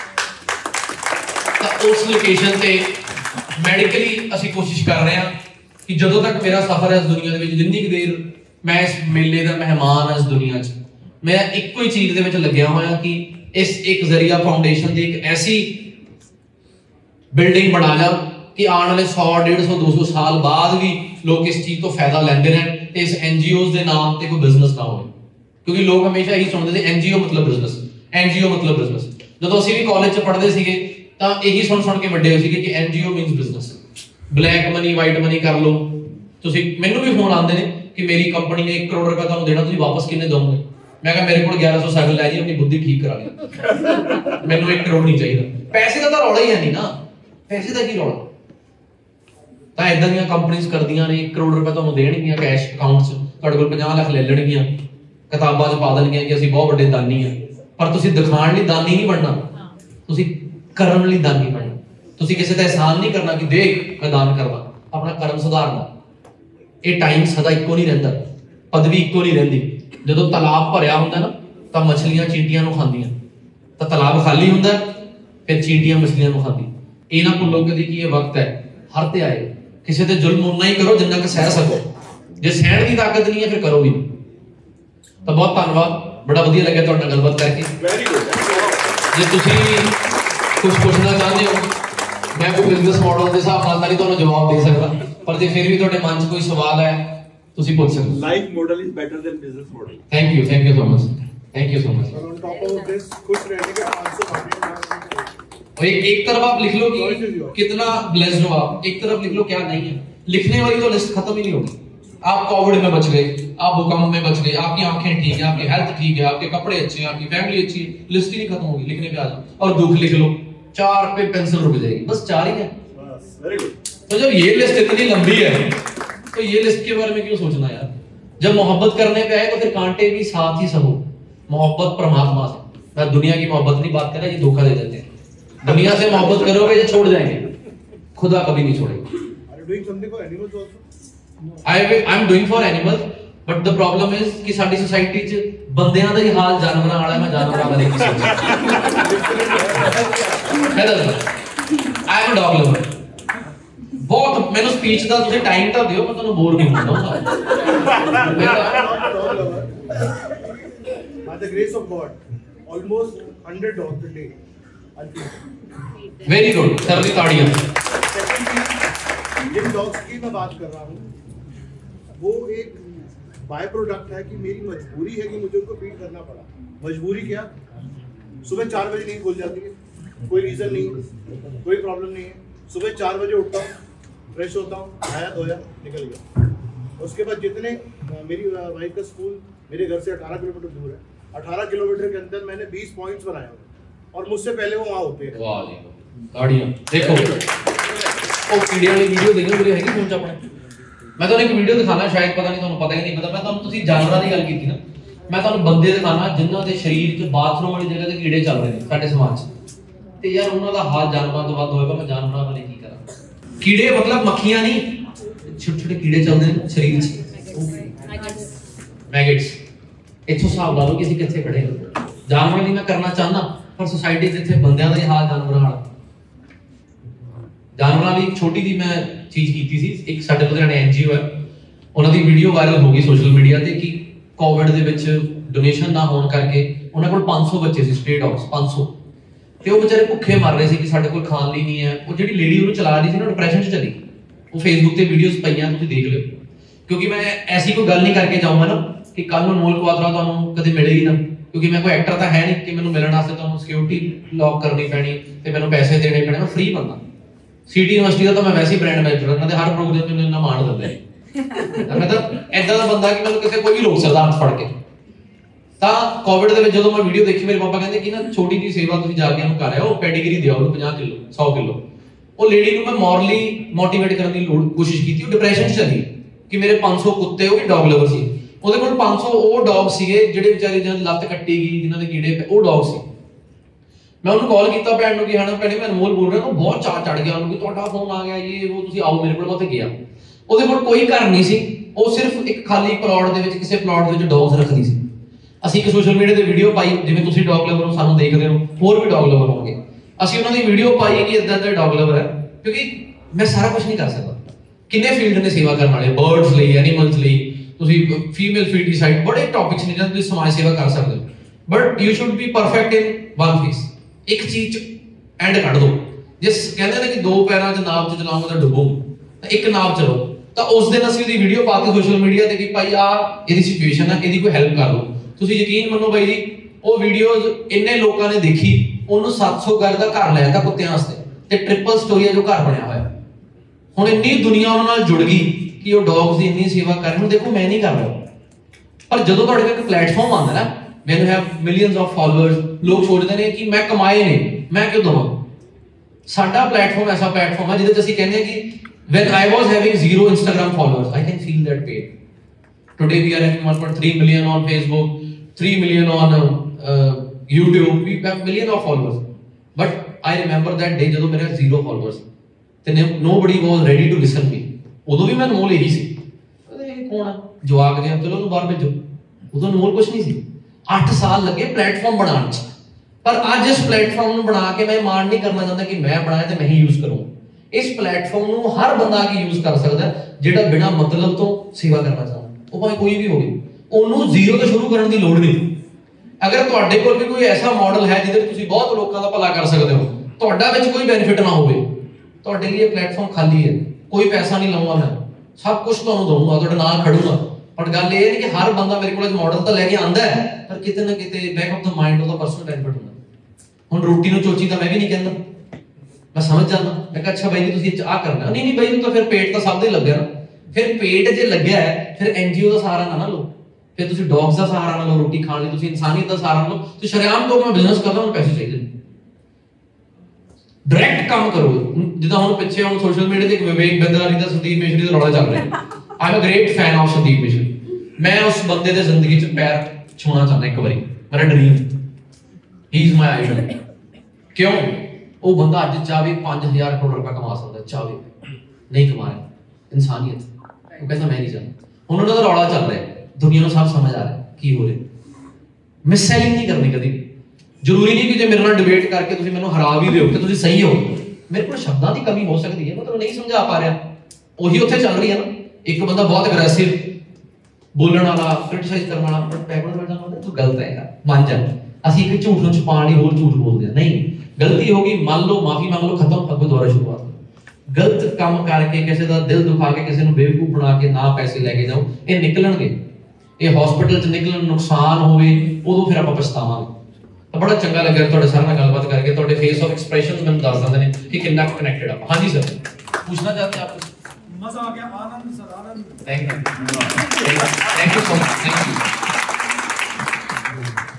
दो। उस लोकेशन ते मैडिकली असीं कोशिश कर रहे हैं कि जदों तक मेरा सफर है इस दुनिया दे विच, जिन्नी देर मैं इस मेले दा मेहमान इस दुनिया च, मैं इक्को ही चीज दे विच लग्या होया कि इस एक जरिया फाउंडेशन दी एक ऐसी बिल्डिंग बना जा कि आने वाले सौ डेढ़ सौ दो सौ साल बाद भी लोग इस चीज तो फायदा लेंदे रहन ते इस एनजीओ दे नाम ते कोई बिजनेस ना होवे। क्योंकि लोग हमेशा यही सुनते थे एनजीओ मतलब बिजनेस, एनजीओ मतलब बिजनेस। जदों असीं भी कॉलेज च पढ़दे सीगे तां यही सुन सुन के वड्डे होए सीगे कि NGO means business, black money white money कर लो। तुसीं मैनूं भी फोन आंदे ने कि मेरी कंपनी ने एक करोड़ रुपया तुहानूं देना, तुसीं वापस किन्ने दोगे? मैं कहा मेरे को ग्यारह सौ साइकिल लै जी, अपनी बुद्धि ठीक करा ली, मैनूं एक करोड़ नहीं चाहिए। पैसे का तो रौला ही है नहीं ना, पैसे का की रौला। ਤਾਂ ਇਦਾਂ ਦੀਆਂ ਕੰਪਨੀਆਂ ਕਰਦੀਆਂ ਨੇ, ਇੱਕ ਕਰੋੜ ਰੁਪਏ ਤੁਹਾਨੂੰ ਦੇਣਗੀਆਂ ਕੈਸ਼ ਅਕਾਊਂਟ 'ਚ, ਤੁਹਾਡੇ ਕੋਲ ਪੰਜਾਹ ਲੱਖ ਲੈ ਲੈਣਗੀਆਂ, ਕਿਤਾਬਾਂ 'ਚ ਪਾ ਦੇਣਗੀਆਂ ਕਿ ਅਸੀਂ ਬਹੁਤ ਵੱਡੇ ਦਾਨੀ ਆ। ਪਰ ਤੁਸੀਂ ਦਿਖਾਣ ਲਈ ਦਾਨੀ ਨਹੀਂ ਬਣਨਾ, ਤੁਸੀਂ ਕਰਨ ਲਈ ਦਾਨੀ ਬਣਨਾ। ਤੁਸੀਂ ਕਿਸੇ ਦਾ ਇਹਸਾਨ ਨਹੀਂ ਕਰਨਾ ਕਿ ਦੇਖ ਮੈਂ ਦਾਨ ਕਰਦਾ, ਆਪਣਾ ਕਰਮ ਸੁਧਾਰਨਾ। ਇਹ ਟਾਈਮ ਸਦਾ ਇੱਕੋ ਨਹੀਂ ਰਹਿੰਦਾ, ਪਦਵੀ ਇੱਕੋ ਨਹੀਂ ਰਹਿੰਦੀ। ਜਦੋਂ ਤਲਾਬ ਭਰਿਆ ਹੁੰਦਾ ਨਾ ਤਾਂ ਮਛਲੀਆਂ ਚੀਂਟੀਆਂ ਨੂੰ ਖਾਂਦੀਆਂ, ਤਾਂ ਤਲਾਬ ਖਾਲੀ ਹੁੰਦਾ ਫਿਰ ਚੀਂਟੀਆਂ ਮਛਲੀਆਂ ਨੂੰ ਖਾਂਦੀਆਂ। ਇਹ ਨਾ ਭੁੱਲੋ ਕਦੀ ਕਿ ਇਹ ਵਕਤ ਹੈ, ਹਰ ਤੇ ਆਏ। ਕਿਸੇ ਤੇ ਜ਼ੁਲਮ ਉਨਾ ਹੀ ਕਰੋ ਜਿੰਨਾ ਕਿ ਸਹਿ ਸਕੋ। ਜੇ ਸਹਿਣ ਦੀ ਤਾਕਤ ਨਹੀਂ ਹੈ ਫਿਰ ਕਰੋ ਵੀ। ਤਾਂ ਬਹੁਤ ਧੰਨਵਾਦ, ਬੜਾ ਵਧੀਆ ਲੱਗਿਆ ਤੁਹਾਡੇ ਨਾਲ ਗੱਲਬਾਤ ਕਰਕੇ। Very good. ਜੇ ਤੁਸੀਂ ਕੁਝ ਪੁੱਛਣਾ ਚਾਹੁੰਦੇ ਹੋ, ਮੈਂ ਕੋਈ ਬਿਜ਼ਨਸ ਮਾਡਲ ਦੇ ਹਿਸਾਬ ਨਾਲ ਤਾਂ ਨਹੀਂ ਤੁਹਾਨੂੰ ਜਵਾਬ ਦੇ ਸਕਦਾ, ਪਰ ਜੇ ਫਿਰ ਵੀ ਤੁਹਾਡੇ ਮਨ 'ਚ ਕੋਈ ਸਵਾਲ ਹੈ ਤੁਸੀਂ ਪੁੱਛ ਸਕਦੇ ਹੋ। Life model is better than business model. Thank you, thank you so much, thank you so much. और ऑन टॉप ऑफ दिस खुश रहने के पाँच सौ कॉपी। और एक एक तरफ आप लिख लो कि कितना ब्लेस्ड हो आप, एक तरफ लिख लो क्या नहीं है। लिखने वाली तो लिस्ट खत्म ही नहीं होगी। आप कोविड में बच गए, आप भूकंप में बच गए, आपकी आंखें ठीक है, आपकी हेल्थ ठीक है, आपके कपड़े अच्छे हैं, आपकी फैमिली अच्छी है, लिस्ट ही नहीं खत्म होगी। लिखने पे आ जाओ और दुख लिख लो, चार पे पेंसिल रुक जाएगी, बस चार ही है। Very good. तो जब ये लिस्ट इतनी लंबी है तो ये लिस्ट के बारे में क्यों सोचना यार। जब मोहब्बत करने पे आए तो फिर कांटे भी साथ ही सहो। मोहब्बत परमात्मा से, मैं दुनिया की मोहब्बत नहीं बात कर रहा, ये धोखा दे देते हैं। दुनिया से मोहब्बत करोगे ये छोड़ जाएंगे, खुदा कभी नहीं छोड़ेगा। Are you doing something for animals also? I I am doing for animals, but the problem is कि साडी सोसाइटी च बंदियां दा ही हाल जानवरां वाला है। मैं जानवरां बारे की सोच मैं दस I am a dog lover। बहुत मैंने स्पीच ਦਾ ਤੁਸੀਂ ਟਾਈਮ ਤਾਂ ਦਿਓ, ਮੈਂ ਤੁਹਾਨੂੰ ਬੋਰ ਨਹੀਂ ਹੁੰਦਾ। By the grace of God, almost one hundred dogs a day. Very good, सर्दी ताड़ियां। जिन डॉग्स की मैं बात कर रहा हूँ वो एक बाय प्रोडक्ट है कि मेरी मजबूरी है कि मुझे उनको फीड करना पड़ा। मजबूरी क्या, सुबह चार बजे नींद खुल जाती है, कोई रीजन नहीं है, कोई प्रॉब्लम नहीं है। सुबह चार बजे उठता हूँ, फ्रेश होता हूँ, नहाया धोया, निकल गया। उसके बाद जितने मेरी वाइफ का स्कूल मेरे घर से अठारह किलोमीटर दूर है, अठारह किलोमीटर के अंदर मैंने बीस पॉइंट्स बनाए हुए और मुझसे पहले वो वहाँ होते हैं। वाह जी ताड़ियां। देखो ਉਹ ਕੀੜਿਆਂ ਵਾਲੀ ਵੀਡੀਓ ਦੇਖੋ ਮੇਰੇ ਹੈਗੀ ਫੋਨ 'ਚ ਆਪਣੇ। ਮੈਂ ਤੁਹਾਨੂੰ ਇੱਕ ਵੀਡੀਓ ਦਿਖਾਣਾ, ਸ਼ਾਇਦ ਪਤਾ ਨਹੀਂ ਤੁਹਾਨੂੰ ਪਤਾ ਹੀ ਨਹੀਂ ਪਤਾ। ਮੈਂ ਤੁਹਾਨੂੰ, ਤੁਸੀਂ ਜਾਨਵਰਾਂ ਦੀ ਗੱਲ ਕੀਤੀ ਨਾ, ਮੈਂ ਤੁਹਾਨੂੰ ਬੰਦੇ ਦਿਖਾਣਾ ਜਿਨ੍ਹਾਂ ਦੇ ਸਰੀਰ 'ਚ ਬਾਥਰੂਮ ਵਾਲੀ ਜਗ੍ਹਾ ਤੇ ਕੀੜੇ ਚੱਲ ਰਹੇ ਨੇ ਸਾਡੇ ਸਮਾਜ 'ਚ। ਤੇ ਯਾਰ ਉਹਨਾਂ ਦਾ ਹਾਲ ਜਾਨਵਰਾਂ ਤੋਂ ਵੱਧ ਹੋਏਗਾ। ਮੈਂ ਜਾਨਵਰਾਂ ਬਾਰੇ ਕੀ ਕਰਾਂ। ਕੀੜੇ ਮਤਲਬ ਮੱਖੀਆਂ ਨਹੀਂ, ਛੋਟੇ ਛੋਟੇ ਕੀੜੇ ਚੱਲਦੇ ਨੇ ਸਰੀਰ 'ਚ, ਮੈਗਟਸ। ਇੱਥੋਂ ਹਿਸਾਬ ਲਾ ਲਓ ਕਿ ਅਸੀਂ ਕਿੱਥੇ ਖੜੇ ਹਾਂ। ਜਾਨਵਰਾਂ ਦੀ ਮੈਂ ਕਰਨਾ ਚਾਹੁੰਦਾ, ਪਰ ਸੋਸਾਇਟੀ 'ਚ ਇੱਥੇ ਬੰਦਿਆਂ ਦਾ ਹੀ ਹਾਲ ਜਾਨਵਰਾਂ ਵਾਲਾ। ਜਾਨਵਰਾਂ ਲਈ ਇੱਕ ਛੋਟੀ ਦੀ ਮੈਂ ਚੀਜ਼ ਕੀਤੀ ਸੀ। ਇੱਕ ਸਾਡੇ ਲੁਧਿਆਣੇ ਐਨਜੀਓ ਹੈ, ਉਹਨਾਂ ਦੀ ਵੀਡੀਓ ਵਾਇਰਲ ਹੋ ਗਈ ਸੋਸ਼ਲ ਮੀਡੀਆ ਤੇ ਕਿ ਕੋਵਿਡ ਦੇ ਵਿੱਚ ਡੋਨੇਸ਼ਨ ਨਾ ਹੋਣ ਕਰਕੇ ਉਹਨਾਂ ਕੋਲ ਪੰਜ ਸੌ ਬੱਚੇ ਸੀ, ਸਟ੍ਰੇ ਡੌਗਸ ਪੰਜ ਸੌ, ਤੇ ਉਹ ਵਿਚਾਰੇ ਭੁੱਖੇ ਮਰ ਰਹੇ ਸੀ ਕਿ ਸਾਡੇ ਕੋਲ ਖਾਣ ਲਈ ਨਹੀਂ ਹੈ। ਉਹ ਜਿਹੜੀ ਲੇਡੀ ਉਹਨੂੰ ਚਲਾ ਰਹੀ ਸੀ ਨਾ, ਡਿਪਰੈਸ਼ਨ 'ਚ ਚਲੀ। ਉਹ ਫੇਸਬੁੱਕ ਤੇ ਵੀਡੀਓਜ਼ ਪਈਆਂ, ਤੁਸੀਂ ਦੇਖ ਲਿਓ। ਕਿਉਂਕਿ ਮੈਂ ਐਸੀ ਕੋਈ ਗੱਲ ਨਹੀਂ ਕਰਕੇ ਜਾਊਂਗਾ ਨਾ ਕਿ ਕੱਲ ਨੂੰ ਅਨਮੋਲ ਕੁਆਤਰਾ ਤੁਹਾਨੂੰ ਕਦੇ ਮਿਲੇਗੀ ਨਾ, ਕਿਉਂਕਿ ਮੈਂ ਕੋਈ ਐਕਟਰ ਤਾਂ ਹੈ ਨਹੀਂ ਕਿ ਮੈਨੂੰ ਮਿਲਣ ਵਾਸਤੇ ਤੁਹਾਨੂੰ ਸਿਕਿਉਰਿਟੀ ਲੌਕ ਕਰਨੀ ਪੈਣੀ ਤੇ ਮੈਨੂੰ ਪੈਸੇ ਦੇਣੇ ਪੈਣੇ। ਮੈਂ ਫ੍ਰੀ ਬੰਦਾ। ਸਿਟੀ ਯੂਨੀਵਰਸਿਟੀ ਦਾ ਤਾਂ ਮੈਂ ਵੈਸੇ ਹੀ ਬ੍ਰਾਂਡ ਐਂਬੈਸਡਰ, ਉਹਨਾਂ ਦੇ ਹਰ ਪ੍ਰੋਗਰਾਮ 'ਚ ਮੈਨੂੰ ਇੰਨਾ ਮਾਣ ਦਿੰਦੇ ਨੇ। ਮੈਂ ਤਾਂ ਐਦਾਂ ਦਾ ਬੰਦਾ ਕਿ ਮੈਨੂੰ ਕਿਸੇ ਕੋਈ ਵੀ ਰੋਕ ਸਕਦਾ ਹੱਥ ਫੜ ਕੇ। ਤਾਂ ਕੋਵਿਡ ਦੇ ਵਿੱਚ ਜਦੋਂ ਮੈਂ ਵੀਡੀਓ ਦੇਖੀ, ਮੇਰੇ ਪਾਪਾ ਕਹਿੰਦੇ ਕਿ ਨਾ ਛੋਟੀ ਜਿਹੀ ਸੇਵਾ ਤੁਸੀਂ ਜਾ ਕੇ ਉਹਨੂੰ ਕਰ ਆਓ, ਪੈਡੀਗਰੀ ਦਿਓ ਉਹਨੂੰ ਪੰਜਾਹ ਕਿਲੋ ਸੌ ਕਿਲੋ। ਉਹ ਲੇਡੀ ਨੂੰ ਮੈਂ ਮੋਰਲੀ ਮੋਟੀਵੇਟ ਕਰਨ ਦੀ ਲੋੜ ਕੋਸ਼ਿਸ਼ ਕੀਤੀ। ਉਹ ਡਿਪਰੈਸ਼ਨ 'ਚ ਚਲੀ ਕਿ ਮੇਰੇ ਪੰਜ ਸੌ ਕੁੱਤੇ, ਉਹ ਵੀ ਡੌਗ ਲਵਰ ਸੀ, ਉਹਦੇ ਕੋਲ ਪੰਜ ਸੌ ਉਹ ਡੌਗ ਸੀਗੇ ਜਿਹੜੇ ਵਿਚਾਰੇ ਜਿਹਨਾਂ ਦੀ ਲੱਤ ਕੱਟੀ ਗਈ, ਜਿਨ੍ਹਾਂ ਦੇ ਕੀੜੇ, ਉਹ ਡੌਗ ਸੀ। ਮੈਂ ਉਹਨੂੰ ਕਾਲ ਕੀਤਾ ਭੈਣ ਨੂੰ ਕਿ ਹਣਾ ਭੈਣੇ ਮੈਂ ਅਨਮੋਲ ਬੋਲ ਰਿਹਾ। ਉਹ ਬਹੁਤ ਚਾਅ ਚੜ ਗਿਆ ਉਹਨੂੰ ਕਿ ਤੁਹਾਡਾ ਫੋਨ ਆ ਗਿਆ, ਇਹ ਉਹ ਤੁਸੀਂ ਆਓ ਮੇਰੇ ਕੋਲ। ਮੈਂ ਉੱਥੇ ਗਿਆ, ਉਹਦੇ ਕੋਲ ਕੋਈ ਘਰ ਨਹੀਂ ਸੀ, ਉਹ ਸਿਰਫ ਇੱਕ ਖਾਲੀ ਪਲਾਟ ਦੇ ਵਿੱਚ, ਕਿਸੇ ਪਲਾਟ ਦੇ ਵਿੱਚ ਡੌਗਸ ਰੱਖਦੀ ਸੀ। ਅਸੀਂ ਇੱਕ ਸੋਸ਼ਲ ਮੀਡੀਆ ਤੇ ਵੀਡੀਓ ਪਾਈ, ਜਿਵੇਂ ਤੁਸੀਂ ਡੌਗ ਲਵਰ ਨੂੰ ਸਾਨੂੰ ਦੇਖਦੇ ਹੋ, ਹੋਰ ਵੀ ਡੌਗ ਲਵਰ ਹੋਣਗੇ। ਅਸੀਂ ਉਹਨਾਂ ਦੀ ਵੀਡੀਓ ਪਾਈ ਕਿ ਇਦਾਂ ਦਾ ਡੌਗ ਲਵਰ ਹੈ, ਕਿਉਂਕਿ ਮੈਂ ਸਾਰਾ ਕੁਝ ਨਹੀਂ ਕਰ ਸਕਦਾ। ਕਿੰਨੇ ਫੀਲਡ ਨੇ ਸੇਵਾ ਕਰਨ ਵਾਲੇ, ਬਰਡਸ ਲਈ, ਐਨੀਮਲਸ ਲਈ, ਤੁਸੀਂ ਫੀਮੇਲ ਫੀਟੀਸਾਈਡ, ਬੜੇ ਟੌਪਿਕਸ ਨੇ ਜਿਹਨਾਂ ਤੁਸੀਂ ਸਮਾਜ ਸੇਵਾ ਕਰ ਸਕਦੇ ਹੋ। But you should be perfect in one face. ਇੱਕ ਚੀਜ਼ 'ਚ ਐਂਡ ਕੱਢ ਦੋ। ਜੇ ਕਹਿੰਦੇ ਨੇ ਕਿ ਦੋ ਪੈਰਾਂ 'ਚ ਨਾਵ 'ਚ ਚਲਾਉਂਗਾ ਤਾਂ ਡੁੱਬੋ, ਤਾਂ ਇੱਕ ਨਾਵ ਚਲੋ। ਤਾਂ ਉਸ ਦਿਨ ਅਸੀਂ ਉਹਦੀ ਵੀਡੀਓ ਪਾਤੀ ਸੋਸ਼ਲ ਮੀਡੀਆ ਤੇ ਕਿ ਭਾਈ ਆ ਇਹਦੀ ਸਿਚੁਏਸ਼ਨ ਹੈ, ਇਹਦੀ ਕੋਈ ਹੈਲਪ ਕਰ ਲਓ। ਤੁਸੀਂ ਯਕੀਨ ਮੰਨੋ ਬਾਈ ਜੀ, ਉਹ ਵੀਡੀਓਜ਼ ਇੰਨੇ ਲੋਕਾਂ ਨੇ ਦੇਖੀ, ਉਹਨੂੰ ਸੱਤ ਸੌ ਗਜ਼ ਦਾ ਘਰ ਲੈ ਦਿੱਤਾ ਕੁੱਤਿਆਂ ਵਾਸਤੇ, ਤੇ ਟ੍ਰਿਪਲ ਸਟੋਰੀ ਜੋ ਘਰ ਬਣਿਆ ਹੋਇਆ। ਹੁਣ ਇੰਨੀ ਦੁਨੀਆ ਉਹਨਾਂ ਨਾਲ ਜੁੜ ਗਈ ਕਿ ਉਹ ਡੌਗਸ ਦੀ ਇੰਨੀ ਸੇਵਾ ਕਰ ਰਹੇ। ਹੁਣ ਦੇਖੋ ਮੈਂ ਨਹੀਂ ਕਰ ਰਿਹਾ, ਪਰ ਜਦੋਂ ਤੁਹਾਡੇ ਕੋਲ ਇੱਕ ਪਲੇਟਫਾਰਮ ਆਉਂਦਾ ਨਾ, when you have millions of followers, ਲੋਕ ਸੋਚਦੇ ਨੇ ਕਿ ਮੈਂ ਕਮਾਏ ਨੇ, ਮੈਂ ਕਿਉਂ ਦਵਾਂ। ਸਾਡਾ ਪਲੇਟਫਾਰਮ ਐਸਾ ਪਲੇਟਫਾਰਮ ਹੈ ਜਿਹਦੇ 'ਚ ਅਸੀਂ ਕਹਿੰਦੇ ਹਾਂ ਕਿ when I was having zero Instagram followers, I can feel that pain. Today we are having one point three million on Facebook, three million on uh, YouTube. We have million of followers. But I remember that day जो मेरे zero followers ते nobody was ready to listen me. उदों भी मैं अनमोल यही सी, ਇਹ ਕੌਣ ਆ ਜਵਾਕ ਜਿਹਾ, ਚਲੋ ਉਹਨੂੰ ਬਾਹਰ ਭੇਜੋ। ਉਦੋਂ ਅਨਮੋਲ ਕੁਛ ਨਹੀਂ ਸੀ। ਅੱਠ ਸਾਲ ਲੱਗੇ ਪਲੇਟਫਾਰਮ ਬਣਾਉਣ 'ਚ, ਪਰ ਅੱਜ ਇਸ ਪਲੇਟਫਾਰਮ ਨੂੰ ਬਣਾ ਕੇ ਮੈਂ ਮਾਣ ਨਹੀਂ ਕਰਨਾ ਚਾਹੁੰਦਾ ਕਿ ਮੈਂ ਬਣਾਇਆ ਤੇ ਮੈਂ ਹੀ ਯੂਜ਼ ਕਰੂੰ। ਇਸ ਪਲੇਟਫਾਰਮ ਨੂੰ ਹਰ ਬੰਦਾ ਕੀ ਯੂਜ਼ ਕਰ ਸਕਦਾ ਜਿਹੜਾ ਬਿਨਾਂ ਮਤਲਬ ਤੋਂ ਸੇਵਾ ਕਰਨਾ ਚਾਹੁੰਦਾ, ਉਹ ਭਾਵੇਂ ਕੋਈ ਵੀ ਹੋਵੇ। ਉਹਨੂੰ ਜ਼ੀਰੋ ਤੋਂ ਸ਼ੁਰੂ ਕਰਨ ਦੀ ਲੋੜ ਨਹੀਂ। ਅਗਰ ਤੁਹਾਡੇ ਕੋਲ ਵੀ ਕੋਈ ਐਸਾ ਮਾਡਲ ਹੈ ਜਿਹਦੇ ਵਿੱਚ ਤੁਸੀਂ ਬਹੁਤ ਲੋਕਾਂ ਦਾ ਭਲਾ ਕਰ ਸਕਦੇ ਹੋ, ਤੁਹਾਡਾ ਵਿੱਚ ਕੋਈ ਬੈਨੀਫਿਟ ਨਾ ਹੋਵੇ, ਤੁਹਾਡੇ ਲਈ ਇਹ ਪਲੇਟਫਾਰਮ ਖਾਲੀ ਹੈ। ਕੋਈ ਪੈਸਾ ਨਹੀਂ ਲਾਉਂਗਾ ਮੈਂ, ਸਭ ਕੁਝ ਤੁਹਾਨੂੰ ਦਊਂਗਾ, ਤੁਹਾਡੇ ਨਾਲ ਖੜੂੰਗਾ। ਪਰ ਗੱਲ ਇਹ ਨਹੀਂ ਕਿ ਹਰ ਬੰਦਾ ਮੇਰੇ ਕੋਲ ਮਾਡਲ ਤਾਂ ਲੈ ਕੇ ਆਂਦਾ ਹੈ, ਪਰ ਕਿਤੇ ਨਾ ਕਿਤੇ ਬੈਕ ਆਫ ਦਾ ਮਾਈਂਡ ਉਹਦਾ ਪਰਸਨਲ ਬੈਨੀਫਿਟ ਹੁੰਦਾ। ਹੁਣ ਰੋਟੀ ਨੂੰ ਚੋਚੀ ਤਾਂ ਮੈਂ ਵੀ ਨਹੀਂ ਕਹਿੰਦਾ, ਮੈਂ ਸਮਝ ਜਾਂਦਾ। ਮੈਂ ਕਿਹਾ ਅੱਛਾ ਬਾਈ ਜੀ ਤੁਸੀਂ ਆਹ ਕਰਨਾ, ਨਹੀਂ ਨਹੀਂ ਬਾਈ ਨੂੰ ਤਾਂ ਫਿਰ ਪੇਟ ਤਾਂ ਸਭ ਦਾ ਹੀ ਲੱਗਿਆ ਨਾ। ਫਿਰ ਪੇਟ ਜੇ ਲੱਗਿਆ ਹੈ ਫਿਰ ਐਨਜੀਓ ਦਾ ਸਹਾਰਾ ਨਾ ਨਾ ਲਓ, ਫਿਰ ਤੁਸੀਂ ਡੌਗਸ ਦਾ ਸਹਾਰਾ ਨਾ ਲਓ ਰੋਟੀ ਖਾਣ ਲਈ, ਤੁਸੀਂ ਇਨਸਾਨੀਅਤ ਦਾ ਸਹਾਰਾ ਨਾ ਲਓ। ਤੁਸੀਂ ਸ਼ਰੇਆਮ ਲੋਕ ਮੈਂ ਬਿਜ਼ਨਸ ਕਰਦਾ, ਮੈਨੂੰ ਪੈਸੇ ਚਾਹੀਦੇ ਨੇ, ਡਾਇਰੈਕਟ ਕੰਮ ਕਰੋ। ਜਿੱਦਾਂ ਹੁਣ ਪਿੱਛੇ ਹੁਣ ਸੋਸ਼ਲ ਮੀਡੀਆ ਤੇ ਇੱਕ ਵਿਵੇਕ ਬਿੰਦਰਾਰੀ ਦਾ ਸੰਦੀਪ ਮਿਸ਼ਰੀ ਦਾ ਰੌਲਾ ਚੱਲ ਰਿਹਾ। I am a great fan of Sandeep Mishri. ਮੈਂ ਉਸ ਬੰਦੇ ਦੇ ਜ਼ਿੰਦਗੀ 'ਚ ਪੈਰ ਛੂਣਾ ਚਾਹੁੰਦਾ ਇੱਕ ਵਾਰੀ, ਮੇਰਾ dream. He is my idol. ਕਿਉਂ? ਉਹ ਬੰਦਾ ਅੱਜ ਚਾਹੇ ਪੰਜ ਹਜ਼ਾਰ ਕਰੋੜ ਰੁਪਏ ਕਮਾ ਸਕਦਾ, ਚਾਹੇ ਨਹੀਂ ਕਮਾ ਰਿਹਾ। ਇਨਸਾਨੀਅਤ। ਉਹ ਕਹਿੰਦਾ ਮੈਂ ਨਹੀਂ ਚਾਹੁੰਦਾ। ਹੁਣ ਉਹਨਾਂ ਦਾ ਰੌਲਾ ਚੱਲ ਰਿਹਾ, ਦੁਨੀਆ ਨੂੰ ਸਭ ਸਮਝ ਆ ਰਿਹਾ ਕੀ ਹੋ ਰਿਹਾ। ਮਿਸ ਸੈਲਿੰਗ ਨਹੀਂ ਕਰਨੀ ਕਦੀ। ਜ਼ਰੂਰੀ ਨਹੀਂ ਕਿ ਜੇ ਮੇਰੇ ਨਾਲ ਡਿਬੇਟ ਕਰਕੇ ਤੁਸੀਂ ਮੈਨੂੰ ਹਰਾ ਵੀ ਦਿਓ ਤੇ ਤੁਸੀਂ ਸਹੀ ਹੋ। ਮੇਰੇ ਕੋਲ ਸ਼ਬਦਾਂ ਦੀ ਕਮੀ ਹੋ ਸਕਦੀ ਹੈ, ਮੈਂ ਤੁਹਾਨੂੰ ਨਹੀਂ ਸਮਝਾ ਪਾ ਰਿਹਾ। ਉਹੀ ਉੱਥੇ ਚੱਲ ਰਹੀ ਹੈ ਨਾ। ਇੱਕ ਬੰਦਾ ਬਹੁਤ ਅਗਰੈਸਿਵ ਬੋਲਣ ਵਾਲਾ, ਕ੍ਰਿਟਿਸਾਈਜ਼ ਕਰਨ ਵਾਲਾ, ਬਟ ਬੈਕਵਰਡ ਵਰਡ ਜਾਂਦਾ ਤੂੰ ਗਲਤ ਹੈ, ਮੰਨ ਜਾ। ਅਸੀਂ ਇੱਕ ਝੂਠ ਨੂੰ ਛੁਪਾਉਣ ਲਈ ਹੋਰ ਝੂਠ ਬੋਲਦੇ ਹਾਂ। ਨਹੀਂ, ਗਲਤੀ ਹੋ ਗਈ, ਮੰਨ ਲਓ, ਮਾਫੀ ਮੰਗ ਲਓ, ਖਤਮ, ਅੱਗੋਂ ਦੁਬਾਰਾ ਸ਼ੁਰੂਆਤ। ਗਲਤ ਕੰਮ ਕਰਕੇ ਕਿਸੇ ਦਾ ਦਿਲ ਦੁਖਾ ਕੇ ਕਿਸੇ ਨੂੰ ਬੇਵਕੂਫ ਬਣਾ ਕੇ ਨਾ ਪੈਸੇ ਲੈ ਕੇ ਜਾਓ, ਇਹ ਨਿਕਲਣਗੇ। ਇਹ ਹਸਪੀਟਲ 'ਚ ਨਿਕਲਣ, ਨੁਕਸਾਨ ਹੋਵੇ, ਉਦੋਂ ਫਿਰ ਆਪਾਂ ਪਛਤਾਵਾਂਗੇ। ਤਾਂ ਬੜਾ ਚੰਗਾ ਲੱਗਿਆ ਤੁਹਾਡੇ ਸਾਰਿਆਂ ਨਾਲ ਗੱਲਬਾਤ ਕਰਕੇ। ਤੁਹਾਡੇ ਫੇਸ ਆਫ ਐਕਸਪ੍ਰੈਸ਼ਨਸ ਮੈਨੂੰ ਦੱਸ ਦਿੰਦੇ ਨੇ ਕਿ ਕਿੰਨਾ ਕਨੈਕਟਡ ਆਪਾਂ। ਹਾਂਜੀ ਸਰ, पूछना चाहते हैं आप? मजा आ गया, Anand sir, Anand. Thank you, thank you so much, thank you.